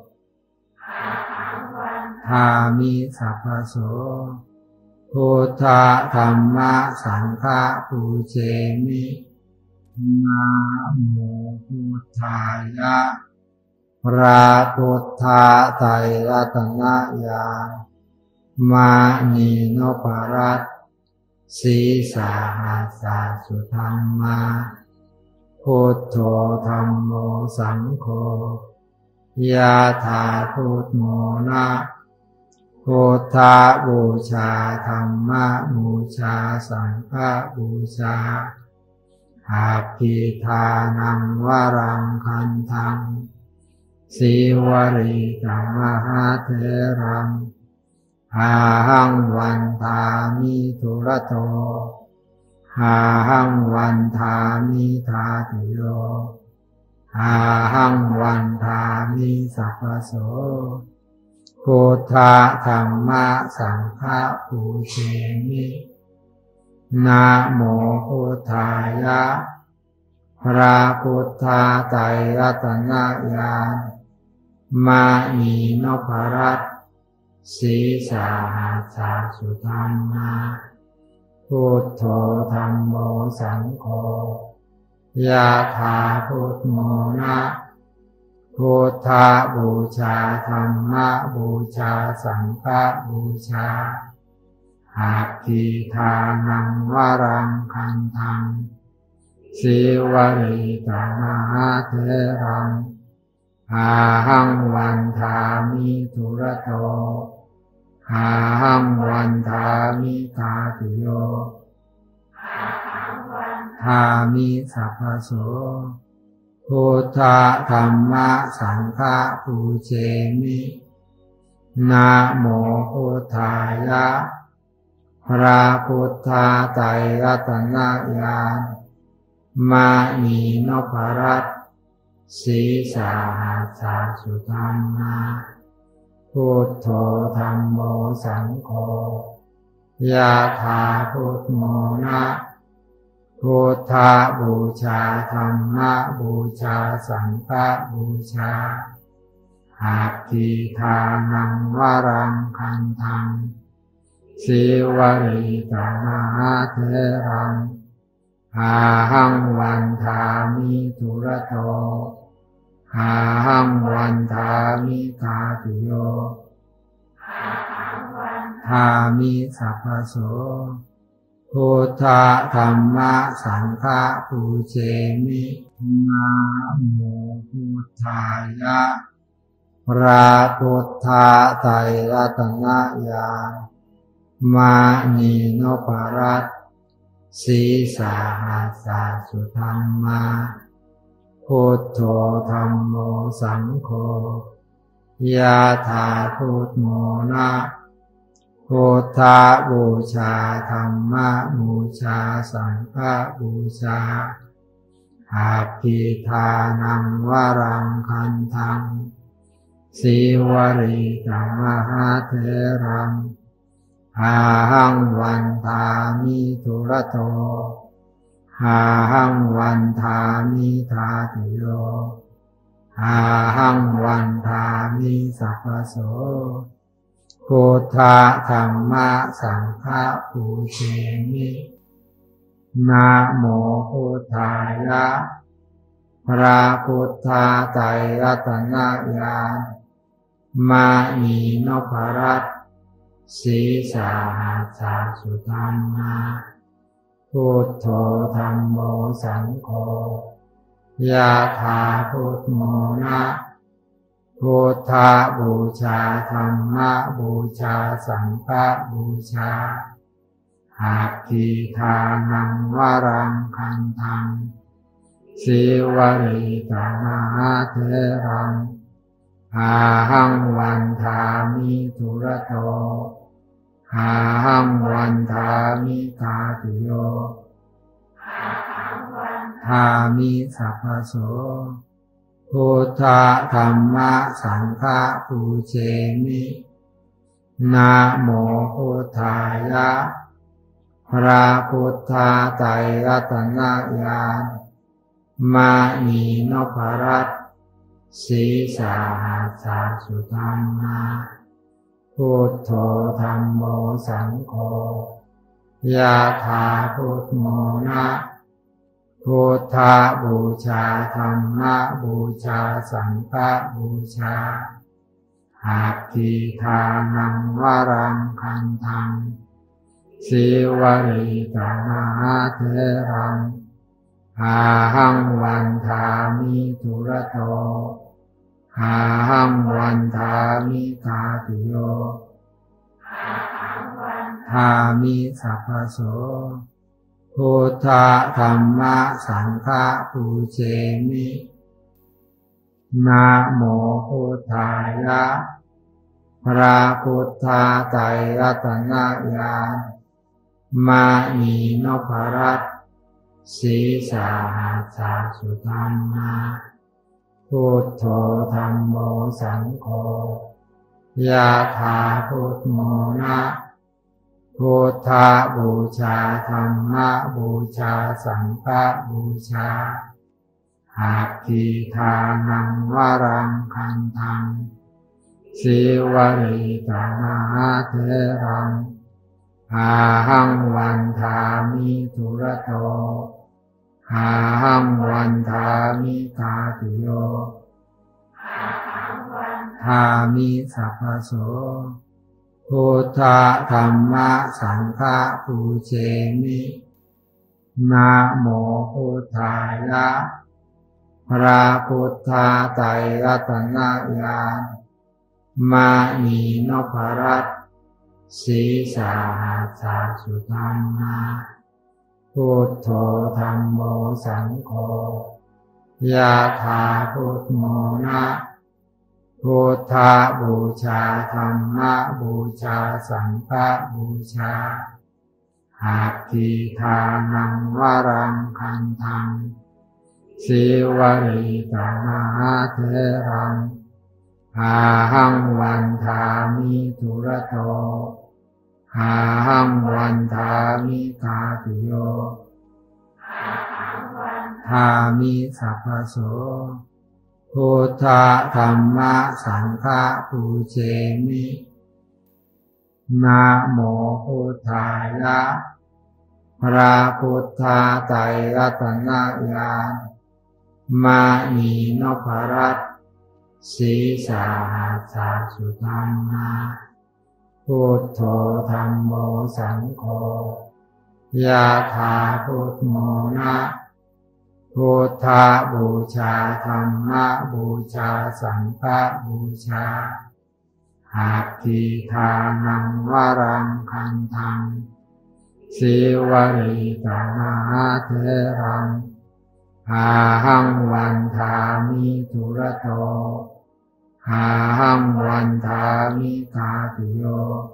ทามิสัพพโสพุทธธัมมะสังฆะปูเชมินะโมพุทธายะพระพุทธาไตรรัตนญาณมานีนพรัตน์ศีสาหัสสะสุธัมมาพุทโธธัมโมสังโฆยะถาพุทโมนะพุทธบูชาธัมมบูชาสังฆบูชาอาภิธานังวรังคันธังสีวริตมหาเถรังอาหังวันทามิทุรโตอาหังวันทามิทาตุโยอาหังวันทามิสัพพโสพุทธธัมมะสังฆะปูเชมินะโมพุทธายะพระพุทธไตรรัตนญาณมานีนพรัตน์สีสาหัสสะสุธัมมาพุทโธธัมโมสังโฆยะถาพุทโมนะพุทธบูชาธัมมบูชาสังฆบูชาอาภิธานังวรังคันธังสีวริตมหาเถรังอาหังวันทามิทุรโตอาหังวันทามิทาตุโยทามิสัพพโสพุทธธัมมะสังฆะปูเชมินะโมพุทธายะพระพุทธไตรรัตนญาณมานีนพรัตน์สีสาหัสสะสุธัมมาพุทโธธัมโมสังโฆยะถาพุทโมนะพุทธบูชาธัมมบูชาสังฆบูชาอาภิธานังวรังคันธังสีวริตมหาเถรังอาหังวันทามิทุรโตอาหังวันทามิทาตุโยทามิสัพพโสพุทธธัมมะสังฆะปูเชมินะโมพุทธายะพระพุทธไตรรัตนญาณมานีนพรัตน์สีสาหัสสะสุธัมมาพุทโธธัมโมสังโฆยะถาพุทโมนะพุทธบูชาธัมมบูชาสังฆบูชาอาภิธานังวรังคันธังสีวริตมหาเถรังอาหังวันทามิทุรโตอาหังวันทามิทาตุโยอาหังวันทามิสัพพโสพุทธธัมมะสังฆะปูเชมินะโมพุทธายะพระพุทธไตรรัตนญาณมานีนพรัตน์สีสาหัสสะสุธัมมาพุทโธธัมโมสังโฆยะถาพุทโมนะพุทธบูชาธัมมบูชาสังฆบูชาอาภิธานังวรังคันธังสีวริตมหาเถรังอาหังวันทามิทุรโตอาหังวันทามิทาตุโยทามิสัพพโสพุทธธัมมะสังฆะปูเชมินะโมพุทธายะพระพุทธไตรรัตนญาณมานีนพรัตน์สีสาหัสสะสุธัมมาพุทโธธัมโมสังโฆยะถาพุทโมนะพุทธบูชาธัมมบูชาสังฆบูชาอาภิธานังวรังคันธังสีวริตมหาเถรังอาหังวันทามิทุรโตอาหังวันทามิทาตุโยธามิสัพพโสพุทธธัมมะสังฆปูเชมินะโมพุทธายะพระพุทธไตรรัตนญาณมานีนพรัตน์ศีสาหัสสะสุธัมมาพุทโธธัมโมสังโฆยะถาพุทโมนะพุทธบูชาธัมมบูชาสังฆบูชาหัตถิทานังวรังคันธังสิวริตมหาเถรังอาหังวันทามิทุระโตอาหังวันทามิกาติโยทามิสัพพโสพุทธธัมมะสังฆปูเชมินะโมพุทธายะพระพุทธไตรรัตนญาณมานีนพรัตน์ศีสาหัสสะสุธัมมาพุทโธธัมโมสังโฆยะถาพุทโมนะพุทธบูชาธัมมบูชาสังฆบูชาหัตถิทานังวรังคันธังสิวริตมหาเถรังอาหังวันทามิทุระโตอาหังวันทามิกาติโยทามิสัพพโสพุทธธัมมะสังฆปูเชมินะโมพุทธายะพระพุทธไตรรัตนญาณมานีนพรัตน์ศีสาหัสสะสุธัมมาพุทโธธัมโมสังโฆยะถาพุทโมนะพุทธบูชาธัมมบูชาสังฆบูชาหัตถิทานังวรังคันธังสิวริตมหาเถรังอาหังวันทามิทุระโตอาหังวันทามิกาติโย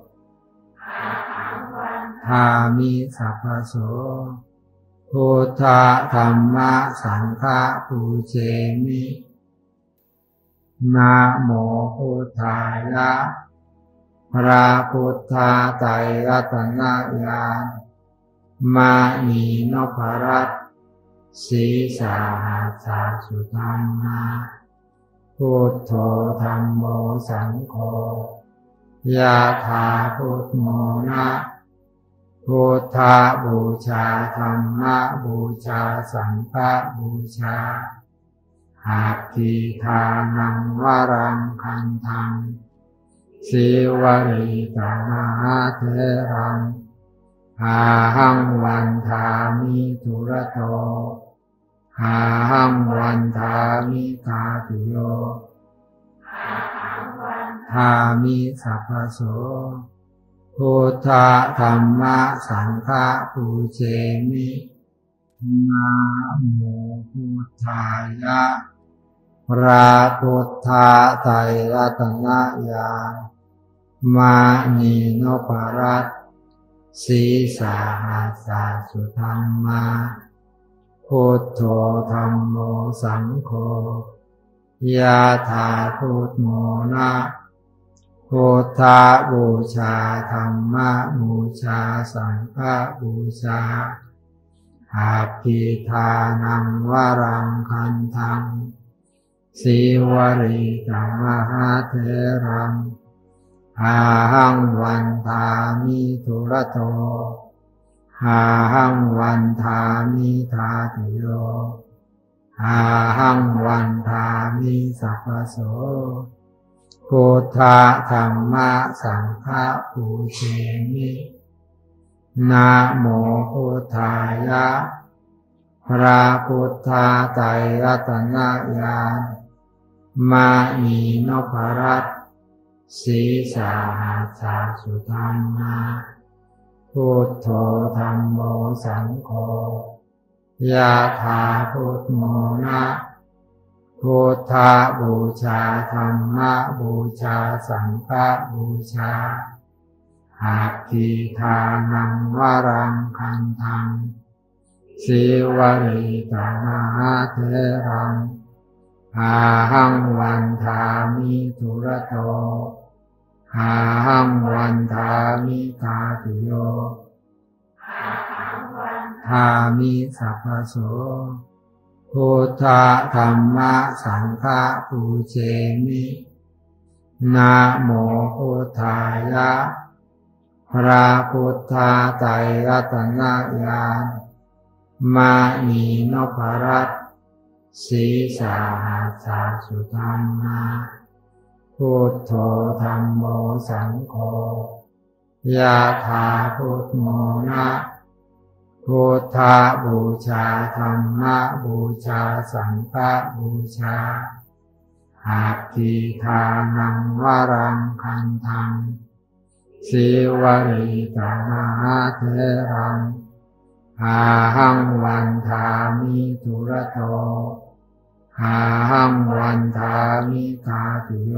ทามิสัพพโสพุทธธัมมะสังฆปูเชมินะโมพุทธายะพระพุทธไตรรัตนญาณมานีนพรัตน์ศีสาหัสสะสุธัมมาพุทโธธัมโมสังโฆยะถาพุทโมนะพุทธบูชาธัมมบูชาสังฆบูชาหัตถิทานังวรังคันธังสิวริตมหาเถรังอาหังวันทามิทุระโตอาหังวันทามิกาติโยทามิสัพพโสพุทธธัมมะสังฆปูเชมินะโมพุทธายะพระพุทธไตรรัตนญาณมานีนพรัตน์ศีสาหัสสะสุธัมมาพุทโธธัมโมสังโฆยะถาพุทโมนะพุทธบูชาธัมมบูชาสังฆบูชาหัตถิทานังวรังคันธังสิวริตมหาเถรังอาหังวันทามิทุระโตอาหังวันทามิทาติโยอาหังวันทามิสัพพโสพุทธธัมมะสังฆปูเชมินะโมพุทธายะพระพุทธไตรรัตนญาณมานีนพรัตน์ศีสาหัสสะสุธัมมาพุทโธธัมโมสังโฆยะถาพุทโมนะพุทธบูชาธัมมบูชาสังฆบูชาหัตถิทานังวรังคันธังสีวริตมหาเถรังอาหังวันทามิทุระโตอาหังวันทามิทาตุโยทามิสัพพโสพุทธธัมมะสังฆะปูเชมินะโมพุทธายะพระพุทธไตรรัตนญาณมานีนพรัตน์ศีสาหัสสะสุธัมมาพุทโธธัมโมสังโฆยะถาพุทโมนะพุทธบูชาธัมมบูชาสังฆบูชาหัตถิทานังวรังคันธังสีวริตมหาเถรังอาหังวันทามิทุระโตอาหังวันทามิทาตุโย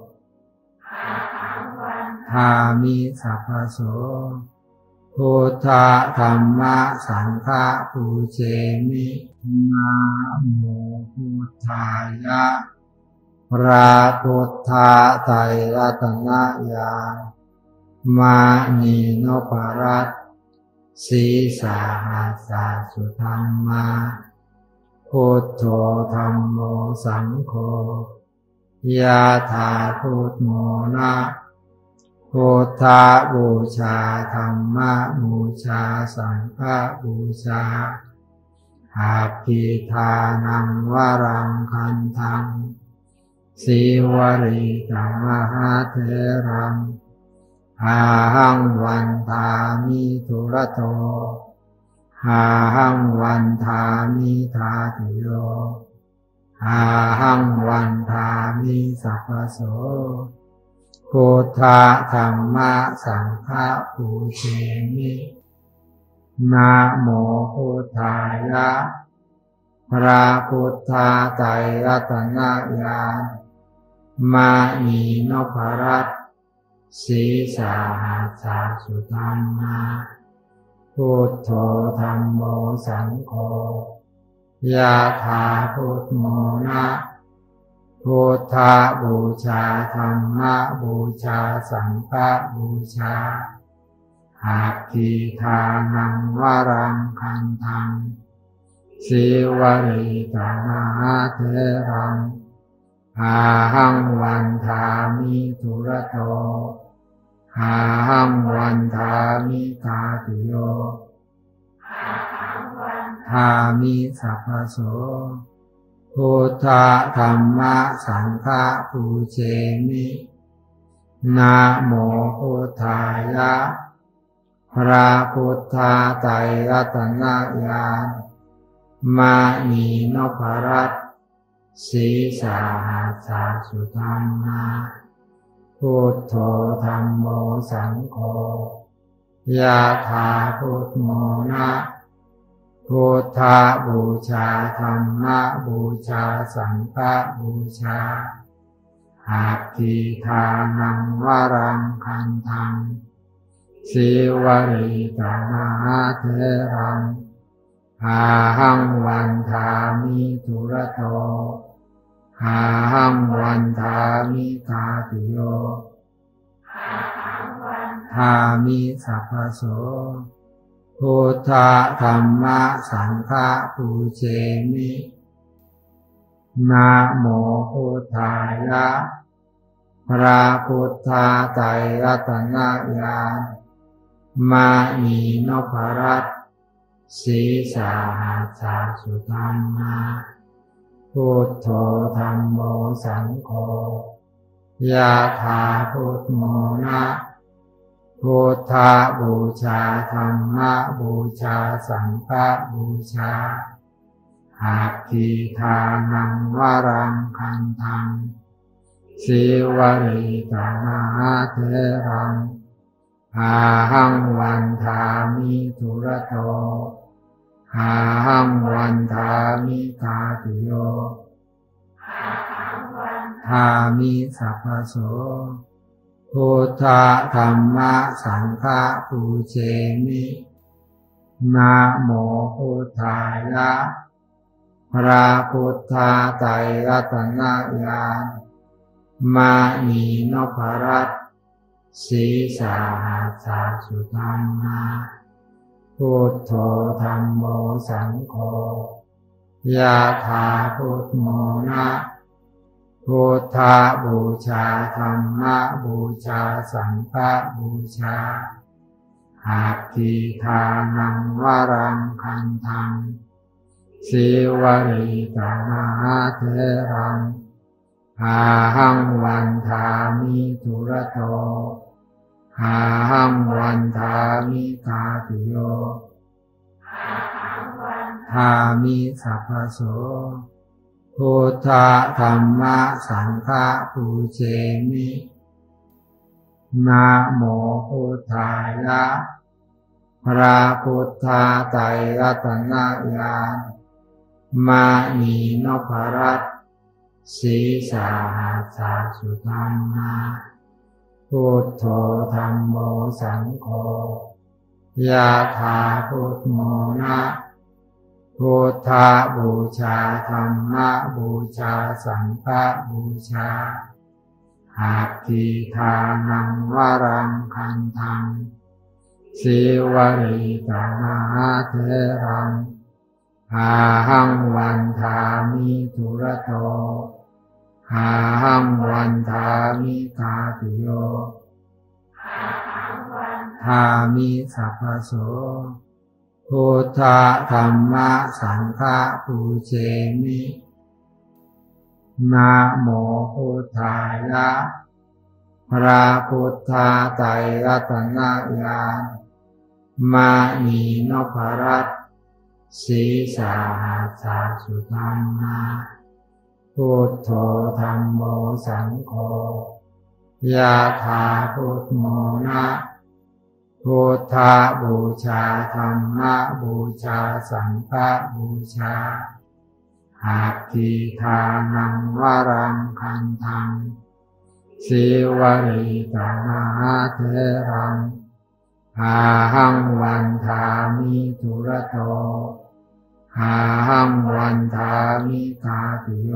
ทามิสัพพโสพุทธธัมมะสังฆะปูเชมินะโมพุทธายะพระพุทธไตรรัตนญาณมานีนพรัตน์ศีสาหัสสะสุธัมมาพุทโธธัมโมสังโฆยะถาพุทโมนะพุทธบูชาธัมมบูชาสังฆบูชาหัตถิทานังวรังคันธังสีวริตมหาเถรังอาหังวันทามิทุระโตอาหังวันทามิทาตุโยอาหังวันทามิสัพพโสพุทธธัมมะสังฆะปูเชมินะโมพุทธายะพระพุทธไตรรัตนญาณมานีนพรัตน์ศีสาหัสสะสุธัมมาพุทโธธัมโมสังโฆยะถาพุทโมนะพุทธบูชาธัมมบูชาสังฆบูชาหัตถิทานังวรังคันธังสีวริตมหาเถรังอาหังวันทามิทุระโตอาหังวันทามิทาตุโยทามิสัพพโสพุทธธัมมะสังฆะปูเชมินะโมพุทธายะพระพุทธไตรรัตนญาณมานีนพรัตน์ศีสาหัสสะสุธัมมาพุทโธธัมโมสังโฆยะถาพุทโมนะพุทธบูชาธัมมบูชาสังฆบูชาหัตถิทานังวรังคันธังสีวริตมหาเถรังอาหังวันทามิทุระโตอาหังวันทามิทาตุโยทามิสัพพโสพุทธธัมมะสังฆะปูเชมินะโมพุทธายะพระพุทธไตรรัตนญาณมานีนพรัตน์ศีสาหัสสะสุธัมมาพุทโธธัมโมสังโฆยะถาพุทโมนะพุทธบูชาธัมมบูชาสังฆบูชาหัตถิทานังวรังคันธังสีวริตมหาเถรังอาหังวันทามิทุระโตอาหังวันทามิทาตุโยทามิสัพพโสพุทธธัมมะสังฆะปูเชมินะโมพุทธายะพระพุทธไตรรัตนญาณมานีนพรัตน์ศีสาหัสสะสุธัมมาพุทโธธัมโมสังโฆยะถาพุทโมนะพุทธบูชาธัมมบูชาสังฆบูชาหัตถิทานังวรังคันธังสิวริตมหาเถรังอาหังวันทามิทุระโตอาหังวันทามิทาตุโยทามิสัพพโสพุทธธัมมะสังฆะปูเชมินะโมพุทธายะพระพุทธไตรรัตนญาณมานีนพรัตน์ศีสาหัสสะสุธัมมาพุทโธธัมโมสังโฆยะถาพุทโมนะพุทธบูชาธัมมบูชาสังฆบูชาหัตถิทานังวรังคันธังสิวริตมหาเถรังอาหังวันทามิทุระโตอาหังวันทามิทาตุโยทามิสัพพโสพุทธธัมมะสังฆะปูเชมินะโมพุทธายะพระพุทธไตรรัตนญาณมานีนพรัตน์ศีสาหัสสะสุธัมมาพุทโธธัมโมสังโฆยะถาพุทโมนะพุทธบูชาธัมมบูชาสังฆบูชาหัตถิทานังวรังคันธังสิวริตมหาเถรังอาหังวันทามิทุระโตอาหังวันทามิทาตุโย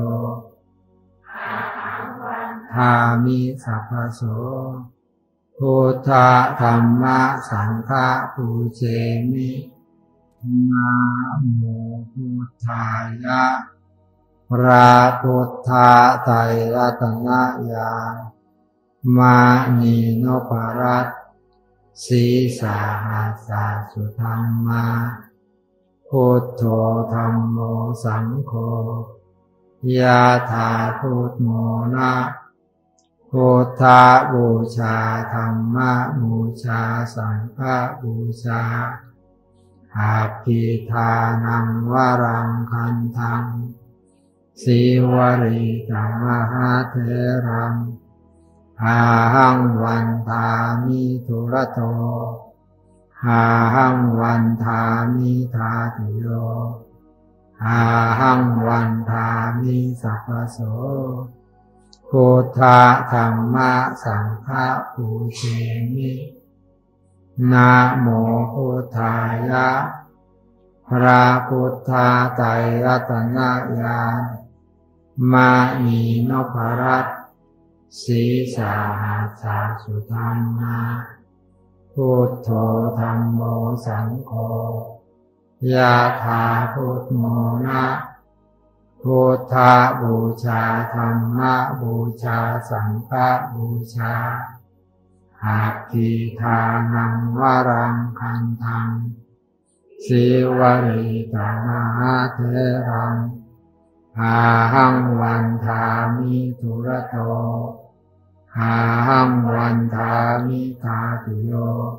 ทามิสัพพโสพุทธธัมมะสังฆะปูเชมินะโมพุทธายะพระพุทธไตรรัตนญาณมานีนพรัตน์ศีสาหัสสะสุธัมมาพุทโธธัมโมสังโฆยะถาพุทโมนะพุทธบูชาธัมมบูชาสังฆบูชาหัตถิทานังวรังคันธังสิวริตมหาเถรังอาหังวันทามิทุระโตอาหังวันทามิทาตุโยอาหังวันทามิสัพพโสพุทธธัมมะสังฆะปูเชมินะโมพุทธายะพระพุทธไตรรัตนญาณมานีนพรัตน์ศีสาหัสสะสุธัมมาพุทโธธัมโมสังโฆยะถาพุทโมนะพุทธบูชาธัมมบูชาสังฆบูชาหัตถิทานังวรังคันธังสิวริตมหาเถรังอาหังวันทามิทุระโตอาหังวันทามิทาตุโย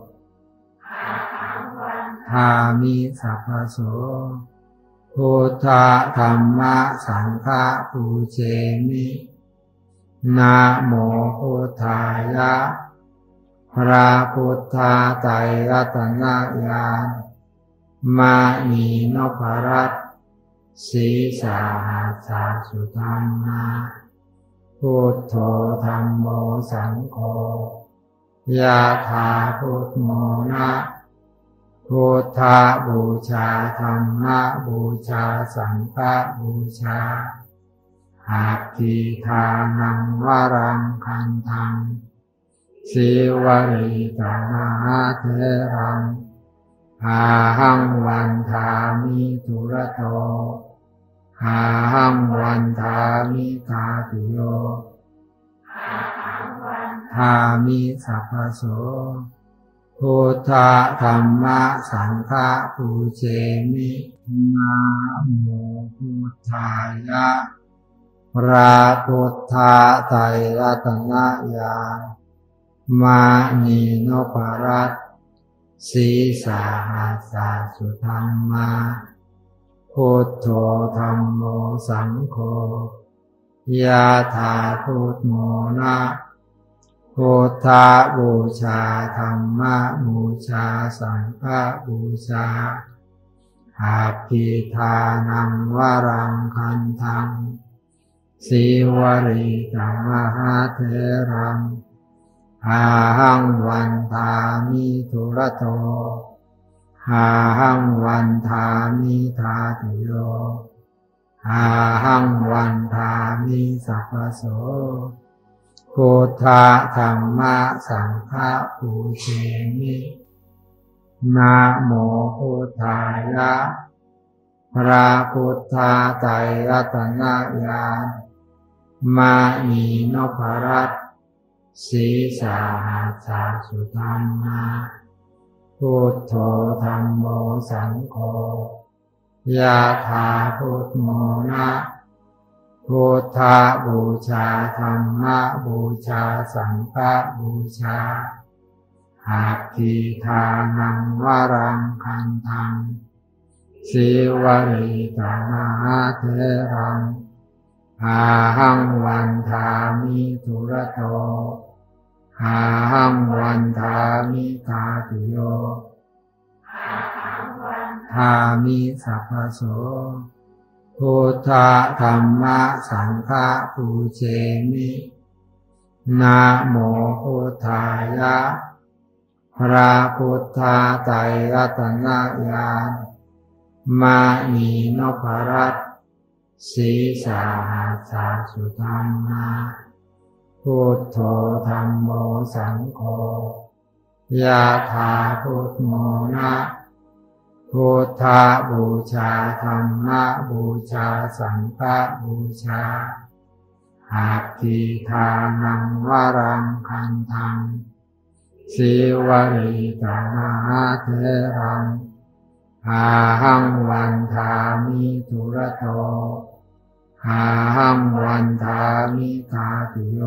ทามิสัพพโสพุทธธัมมะสังฆะปูเชมินะโมพุทธายะพพระพุทธไตรรัตนญาณมานีนพรัตน์ศีสาหัสสะสุธัมมาพุทโธธัมโมสังโฆยะถาพุทโมนะพุทธบูชาธัมมบูชาสังฆบูชาหัตถิทานังวรังคันธังสิวริตมหาเถรังอาหังวันทามิทุระโตอาหังวันทามิทาตุโยทามิสัพพโสพุทธธัมมะสังฆะปูเชมินะโมพุทธายะพระพุทธไตรรัตนญาณมานีนพรัตน์ศีสาหัสสะสุธัมมาพุทโธธัมโมสังโฆยะถาพุทโมนะพุทธบูชาธัมมบูชาสังฆบูชาหัตถิทานังวรังคันธังสิวริตมหาเถรังอาหังวันทามิทุระโตอาหังวันทามิทาตุโยอาหังวันทามิสัพพโสพุทธธัมมะสังฆะปูเชมินะโมพุทธายะพระพุทธไตรรัตนญาณมานีนพรัตน์ศีสาหัสสะสุธัมมาพุทโธธัมโมสังโฆยะถาพุทโมนะพุทธบูชาธัมมบูชาสังฆบูชาหัตถิทานังวรังคันธังสิวริตมหาเถรังอาหังวันทามิทุระโตอาหังวันทามิทาตุโยทามิสัพพโสพุทธธัมมะสังฆะปูเชมินะโมพุทธายะพระพุทธไตรรัตนญาณมานีนพรัตน์ศีสาหัสสะสุธัมมาพุทโธธัมโมสังโฆยะถาพุทโมนะพุทธบูชาธัมมบูชาสังฆบูชาหัตถิทานังวรังคันธังสิวริตมหาเถรังอาหังวันทามิทุระโตอาหังวันทามิทาตุโย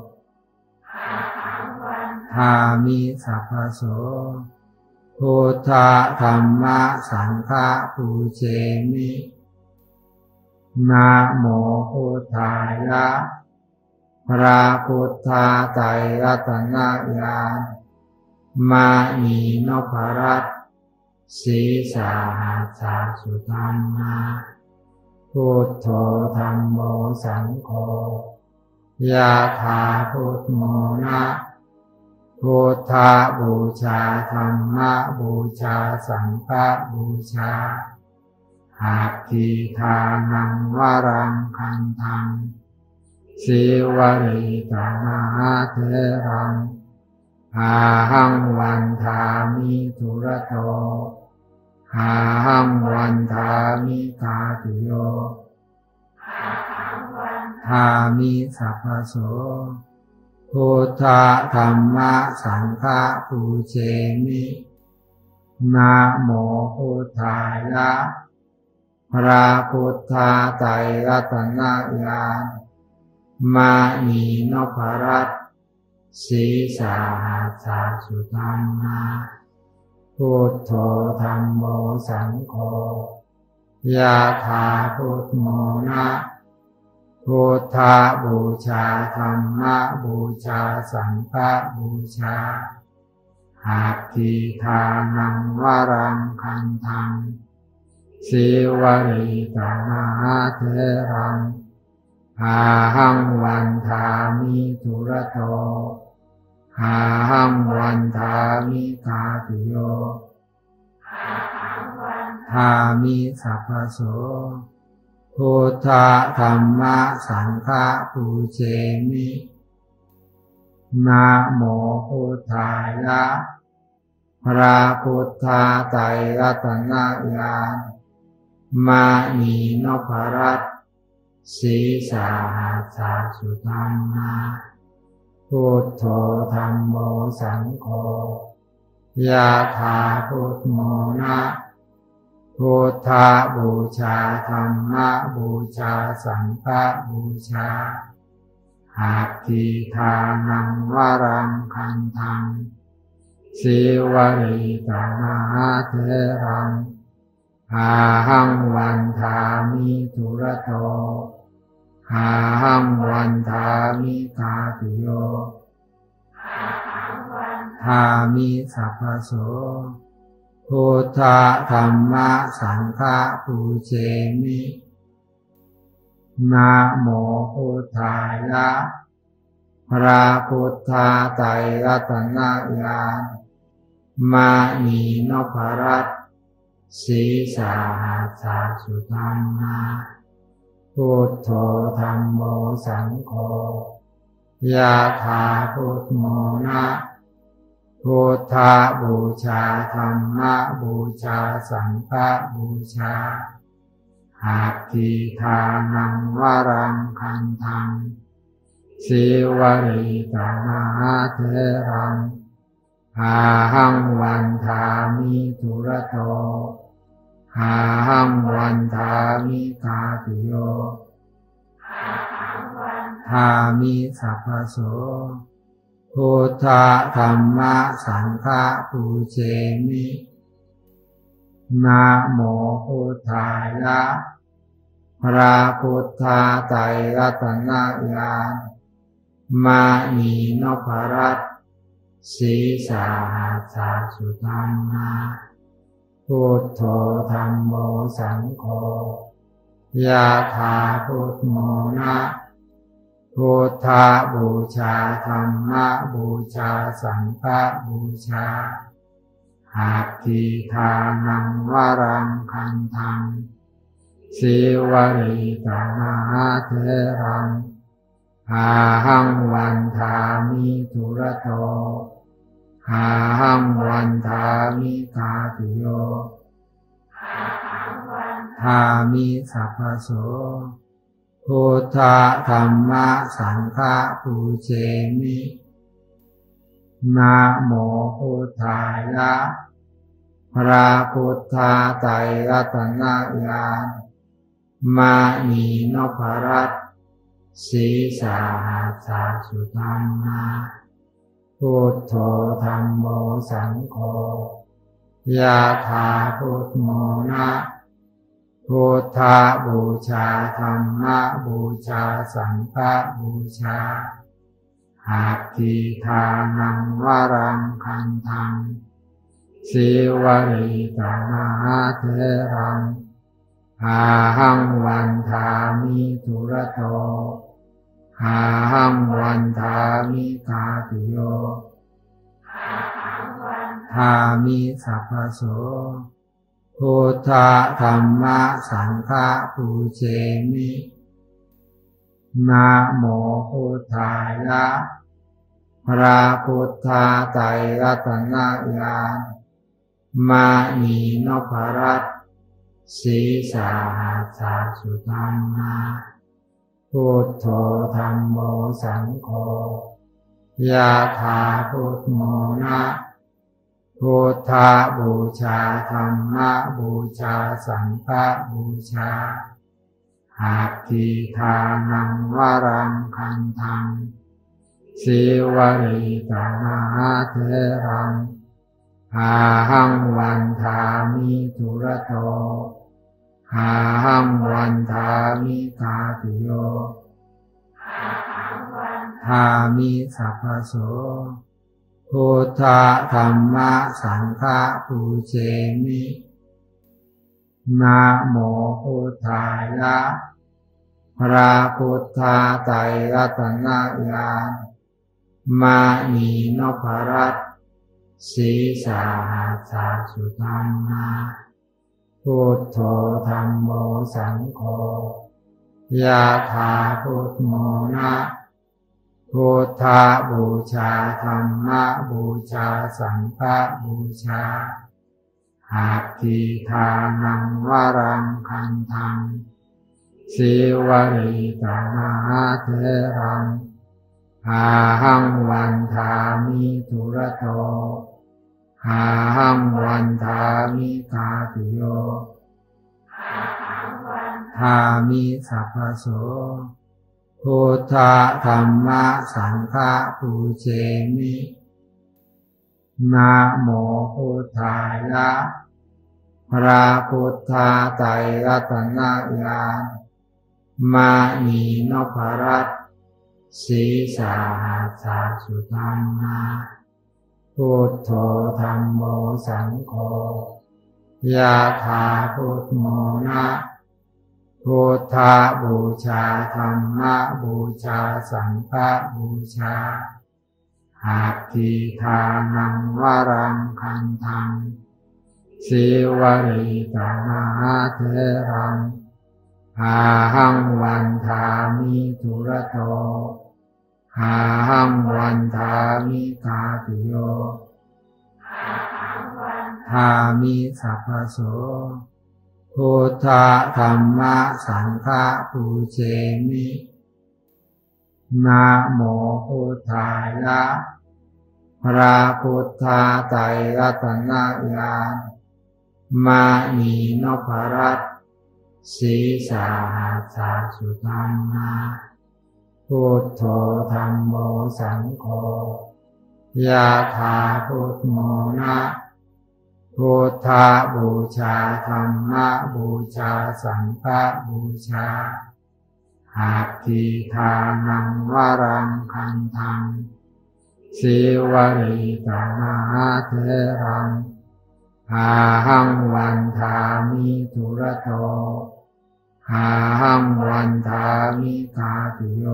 ทามิสัพพโสพุทธธัมมะสังฆะปูเชมินะโมพุทธายะพระพุทธไตรรัตนญาณมานีนพรัตน์ศีสาหัสสะสุธัมมาพุทโธธัมโมสังโฆยะถาพุทโมนะพุทธบูชาธัมมบูชาสังฆบูชาหัตถิทานังวรังคันธังสิวริตมหาเถรังอาหังวันทามิทุระโตอาหังวันทามิทาตุโยทามิสัพพโสพุทธธัมมะสังฆะปูเชมินะโมพุทธายะพระพุทธไตรรัตนญาณมานีนพรัตน์ศีสาหัสสะสุธัมมาพุทโธธัมโมสังโฆยะถาพุทโมนะพุทธบูชาธัมมบูชาสังฆบูชาหัตถิทานังวรังคันธังสีวริตมหาเถรังอาหังวันทามิทุระโตอาหังวันทามิกาติโยทามิสัพพโสพุทธธัมมะสังฆะปูเชมินะโมพุทธายะพระพุทธไตรรัตนญาณมานีนพรัตน์ศีสาหัสสะสุธัมมาพุทโธธัมโมสังโฆยะถาพุทโมนะพุทธบูชาธัมมบูชาสังฆบูชาหัตถิทานังวรังคันธังสีวริตมหาเถรังอาหังวันทามิทุระโตอาหังวันทามิกาติโยทามิสัพพโสพุทธธัมมะสังฆะปูเชมินะโมพุทธายะพระพุทธไตรรัตนญาณมานีนพรัตน์ศีสาหัสสะสุธัมมาพุทโธธัมโมสังโฆยะถาพุทโมนะพุทธบูชาธัมมบูชาสังฆบูชาหัตถิทานังวรังคันธังสีวริตมหาเถรังอาหังวันทามิทุระโตอาหังวันทามิกาติโยทามิสัพพโสพุทธธัมมะสังฆะปูเชมินะโมพุทธายะพระพุทธไตรรัตนญาณมานีนพรัตน์ศีสาหัสสะสุธัมมาพุทโธธัมโมสังโฆยะถาพุทโมนะพุทธบูชาธัมมบูชาสังฆบูชาหัตถิทานังวรังคันธังสีวริตมหาเถรังอาหังวันทามิทุระโตอาหังวันทามิกาติโยทามิสัพพโสพุทธธัมมะสังฆะปูเชมินะโมพุทธายะพระพุทธไตรรัตนญาณมานีนพรัตน์ศีสาหัสสะสุธัมมาพุทโธธัมโมสังโฆยะถาพุทโมนะพุทธบูชาธัมมบูชาสังฆบูชาหัตถิทานังวรังคันธังสีวริตมหาเถรังอาหังวันทามิทุระโตอาหังวันทามิกาติโยทามิสัพพโสพุทธธัมมะสังฆะปูเชมินะโมพุทธายะพระพุทธไตรรัตนญาณมานีนพรัตน์ศีสาหัสสะสุธัมมาพุทโธธัมโมสังโฆยะถาพุทโมนะพุทธบูชาธัมมบูชาสังฆบูชาหัตถิทานังวรังคันธังสีวริตมหาเถรังอาหังวันทามิทุระโตอาหังวันทามิกาติโยทามิสัพพโส พพุทธธัมมะสังฆปูเชมินะโมพุทธายะพระพุทธไตรรัตนญาณมานีนพรัตน์ศีสาหัสสะสุธัมมาพุทโธธัมโมสังโฆยะถาพุทโมนะพุทธบูชาธัมมบูชาสังฆบูชาหัตถิทานังวรังคันธังสิวริตมหาเถรังอาหังวันทามิทุระโตอาหังวันทามิกาติโยทามิสัพพโสพุทธธัมมะสังฆปูเชมินะโมพุทธายะพระพุทธไตรรัตนญาณมานีนพรัตน์ศีสาหัสสะสุธัมมาพุทโธธัมโมสังโฆยะถาพุทโมนะพุทธบูชาธัมมบูชาสังฆบูชาหัตถิทานังวรังคันธังสิวริตมหาเถรังอาหังวันทามิทุระโตอาหังวันทามิกาติโยทามิสัพพโสพุทธธัมมะสังฆปูเชมินะโมพุทธายะพระพุทธไตรรัตนญาณมานีนพรัตน์ศีสาหัสสะสุธัมมาพุทโธธัมโมสังโฆยะถาพุทโมนะพุทธบูชาธัมมบูชาสังฆบูชาหัตถิทานังวรังคันธังสิวริตมหาเถรังอาหังวันทามิทุระโตอาหังวันทามิกาติโย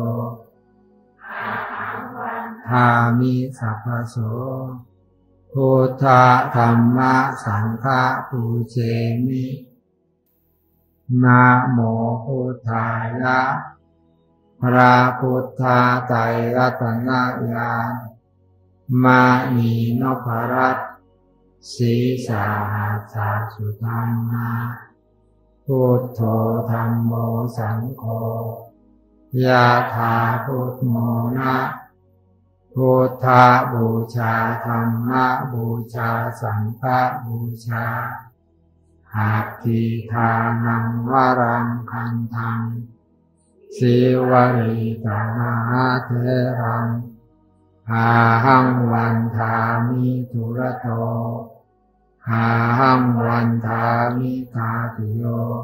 ทามิสัพพโสพุทธธัมมะสังฆปูเชมินะโมพุทธายะพระพุทธไตรรัตนญาณมานีนพรัตน์ศีสาหัสสะสุธัมมาพุทโธธัมโมสังโฆยะถาพุทโมนะพุทธบูชาธัมมบูชาสังฆบูชาหัตถิทานังวรังคันธังสิวริตมหาเถรังอาหังวันทามิทุระโตอาหังวันทามิกาติโย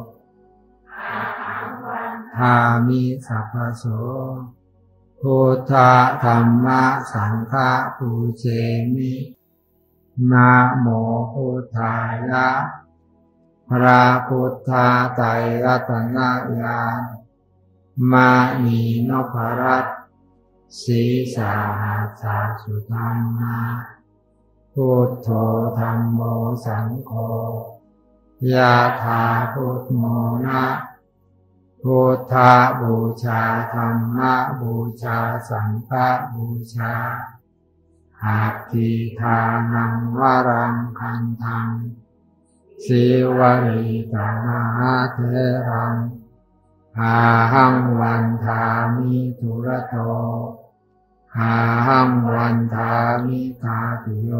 ทามิสัพพโสพุทธธัมมะสังฆปูเชมินะโมพุทธายะพระพุทธไตรรัตนญาณมานีนพรัตน์ศีสาหัสสะสุธัมมาพุทโธธัมโมสังโฆยะถาพุทโมนะพุทธบูชาธัมมบูชาสังฆบูชาหัตถิทานังวรังคันธังสิวริตมหาเถรังอาหังวันทามิทุระโตอาหังวันทามิกาติโย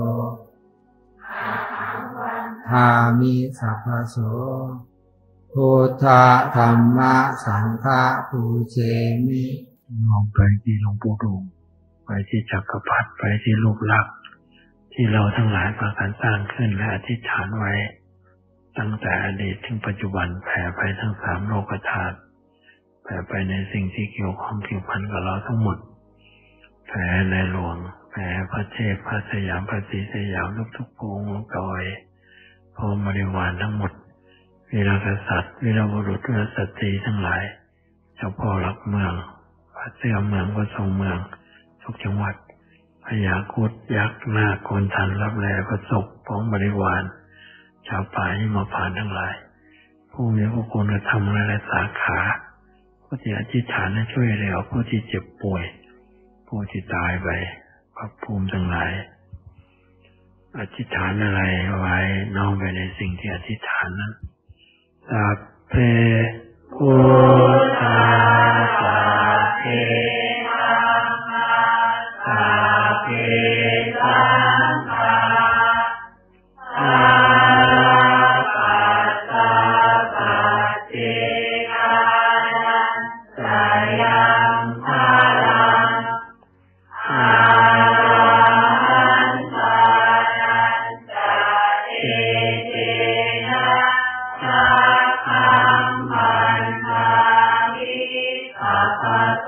ทามิสัพพโสพุทธธัมมะสังฆปูเชมิมองไปที่หลวงปู่ดูไปที่จักรพรรดิไปที่รูปลักษณ์ที่เราทั้งหลายพากันสร้างขึ้นและอธิษฐานไว้ตั้งแต่อดีตถึงปัจจุบันแผ่ไปทั้งสามโลกธาตุแผ่ไปในสิ่งที่เกี่ยวข้องเกี่ยวพันกับเราทั้งหมดแผ่ในหลวงแแผ่พระเทพพระสยามพระศรีสยามทุกๆพระองค์กอยพร้อมบริวารทั้งหมดวีรกษัตริย์วีรบุรุษวีรสตรีทั้งหลายเจ้าพ่อหลักเมืองพระเจ้าเมืองพระทรงเมืองทุกจังหวัดพญาครุฑยักษ์นาคโกนทันรับแลพระศพพร้อมบริวารชาวป่าหิมพานต์ทั้งหลายผู้มีพระคุณธรรมและสาขาผู้ที่อธิษฐานให้ช่วยเหลือผู้ที่เจ็บป่วยผู้ที่ตายไปพระภูมิทั้งหลายอธิษฐานอะไรไว้น้อมไปในสิ่งที่อธิษฐานนั้นสัพเพพุทธาสัพเพธัมมาสัพเพสังฆาอาปัสสะปัจเจกานังสยังฆาลังอารันตานันตาเอเตนะสัพพัมมันทามิสัพพโต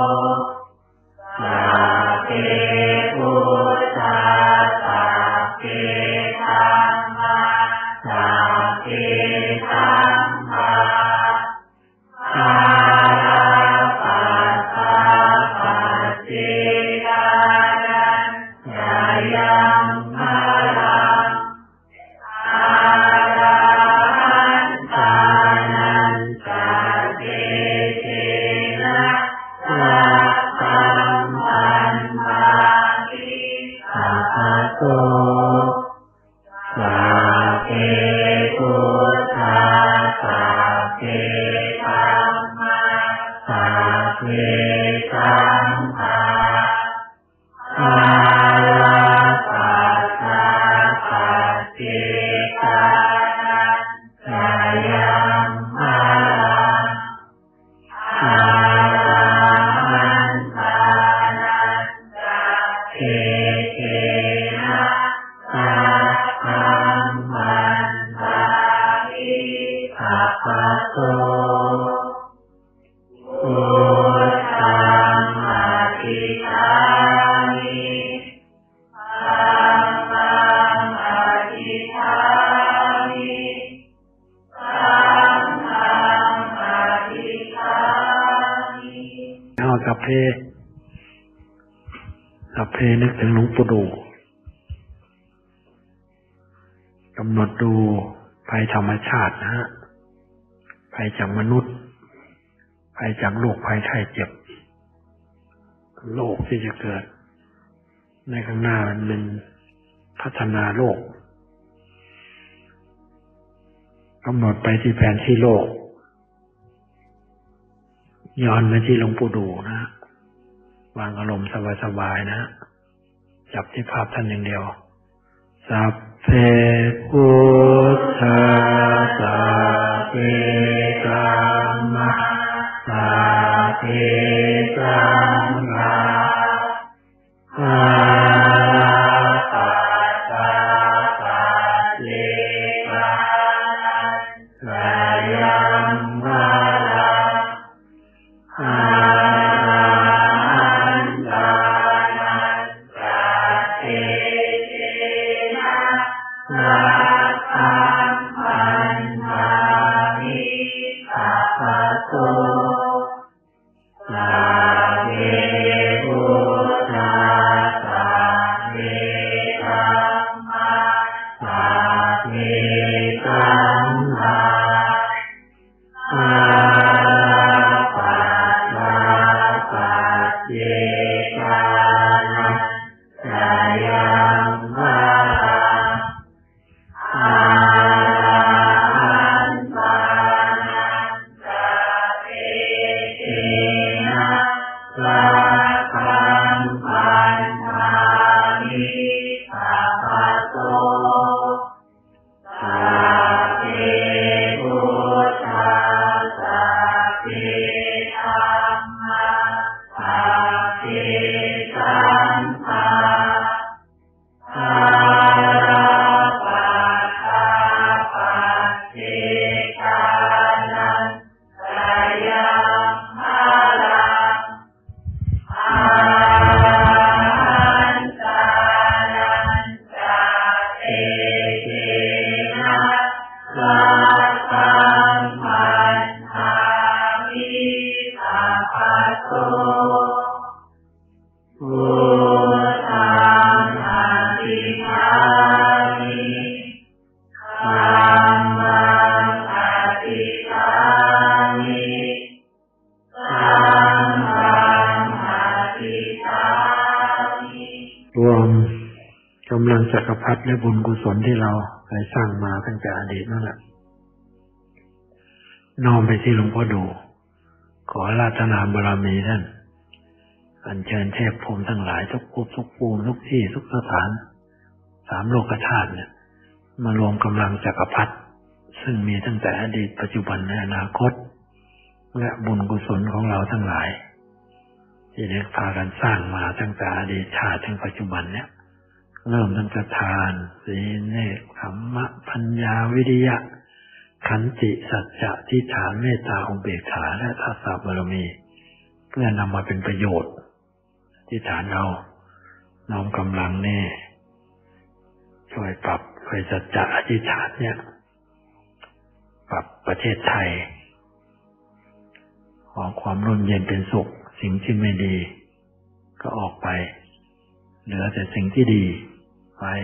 สัพเพพุทธาสัพเพธัมมาสัพเพสังฆาอาปัสสะปัจเจกานังสยังฆาลังอารันตานันตาเตเตนะสัพพัมมันทามิสัพพโตสัพเพพุทธาสัพเพธัมมาสัพเพสังฆาอาปัสสะปัจเจกานังสยังฆาลังอารันตานันตาเอเตนะสัพพัมมันทามิสัพพโตพุทธังอธิษฐามิธัมมังอธิษฐามิสังฆังอธิษฐามิเอาสัพเพสัพเพนึกถึงหลวงปู่ดูกำหนดดูภัยธรรมชาตินะฮะภัยจากมนุษย์ภัยจากโรคภัยไข้เจ็บโรคที่จะเกิดในข้างหน้ามันเป็นพัฒนาโลกกำหนดไปที่แผนที่โลกย้อนไปที่หลวงปู่ดูนะวางอารมณ์สบายๆนะจับที่ภาพท่านอย่างเดียวสัพเพพุทธาสัพเพธัมมาสัพเพสังฆาอาปัสสะปัจเจกานังสยังฆาลังอารันตานันตาเอเตนะสัพพัมมันทามิสัพพโตสัพเพพุทธาสัพเพธัมมาสัพเพสังฆาอาปัสสะปัจเจกานังสยังฆาลังอารันตานันตาเอเตนะสัพพัมมันทามิสัพพโตสัพเพพุทธาสัพเพธัมมาสัพเพสังฆาอาปัสสะปัจเจกานังสยังฆาลังอารันมิธัมมังอธิษฐามิสังฆังอธิษฐามิรวมกำลังจักรพรรดิและบุญกุศลที่เราเคยสร้างมาตั้งแต่อดีตนั่นแหละน้อมไปที่หลวงพ่อดูขออาราธนาบารมีท่านอัญเชิญเทพพรหมทั้งหลายทุกภพทุกภูมิทุกที่ทุกสถานสามโลกธาตุเนี่ยมารวมกำลังจักรพรรดิซึ่งมีตั้งแต่อดีตปัจจุบันและอนาคตและบุญกุศลของเราทั้งหลายที่ได้พากันสร้างมาตั้งแต่อดีตชาติถึงปัจจุบันเนี่ยเริ่มตั้งแต่ทานศีลเนกขัมมะปัญญาวิริยะขันติสัจจะทิฏฐานเมตตาอุเบกขาและทัสสะบารมีเพื่อนำมาเป็นประโยชน์ทิฏฐานเราน้อมกำลังแน่ช่วยปรับช่วยสัจจะอธิษฐานเนี่ยปรับประเทศไทยขอความร่มเย็นเป็นสุขสิ่งที่ไม่ดีก็ออกไปเหลือแต่สิ่งที่ดีไว้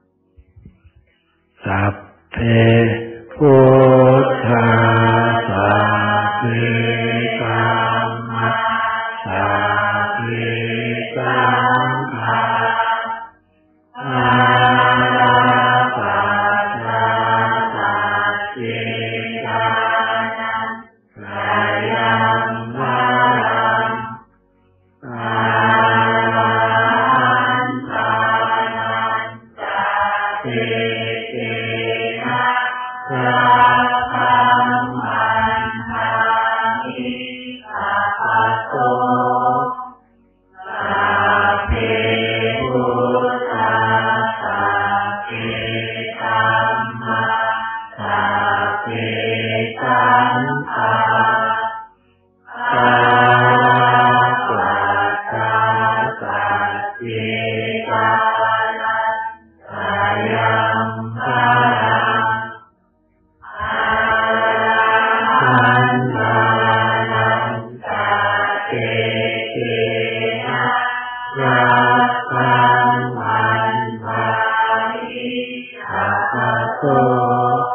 สัพเพพุทธาสัพเพธัมมาสัพเพสังฆาอาปัสสะสัจเจกานังกายังวารังอาหันตานันตาเตเตนะสัพพังมันหามิสัพพะโตสัพเพพุทธาสัพเพธัมมาสัพเพสังฆาอาปัสสะสัจเจกานังกายังวารังอาหันตานันตาเตเตนะสัพพังมันหามิสัพพะโต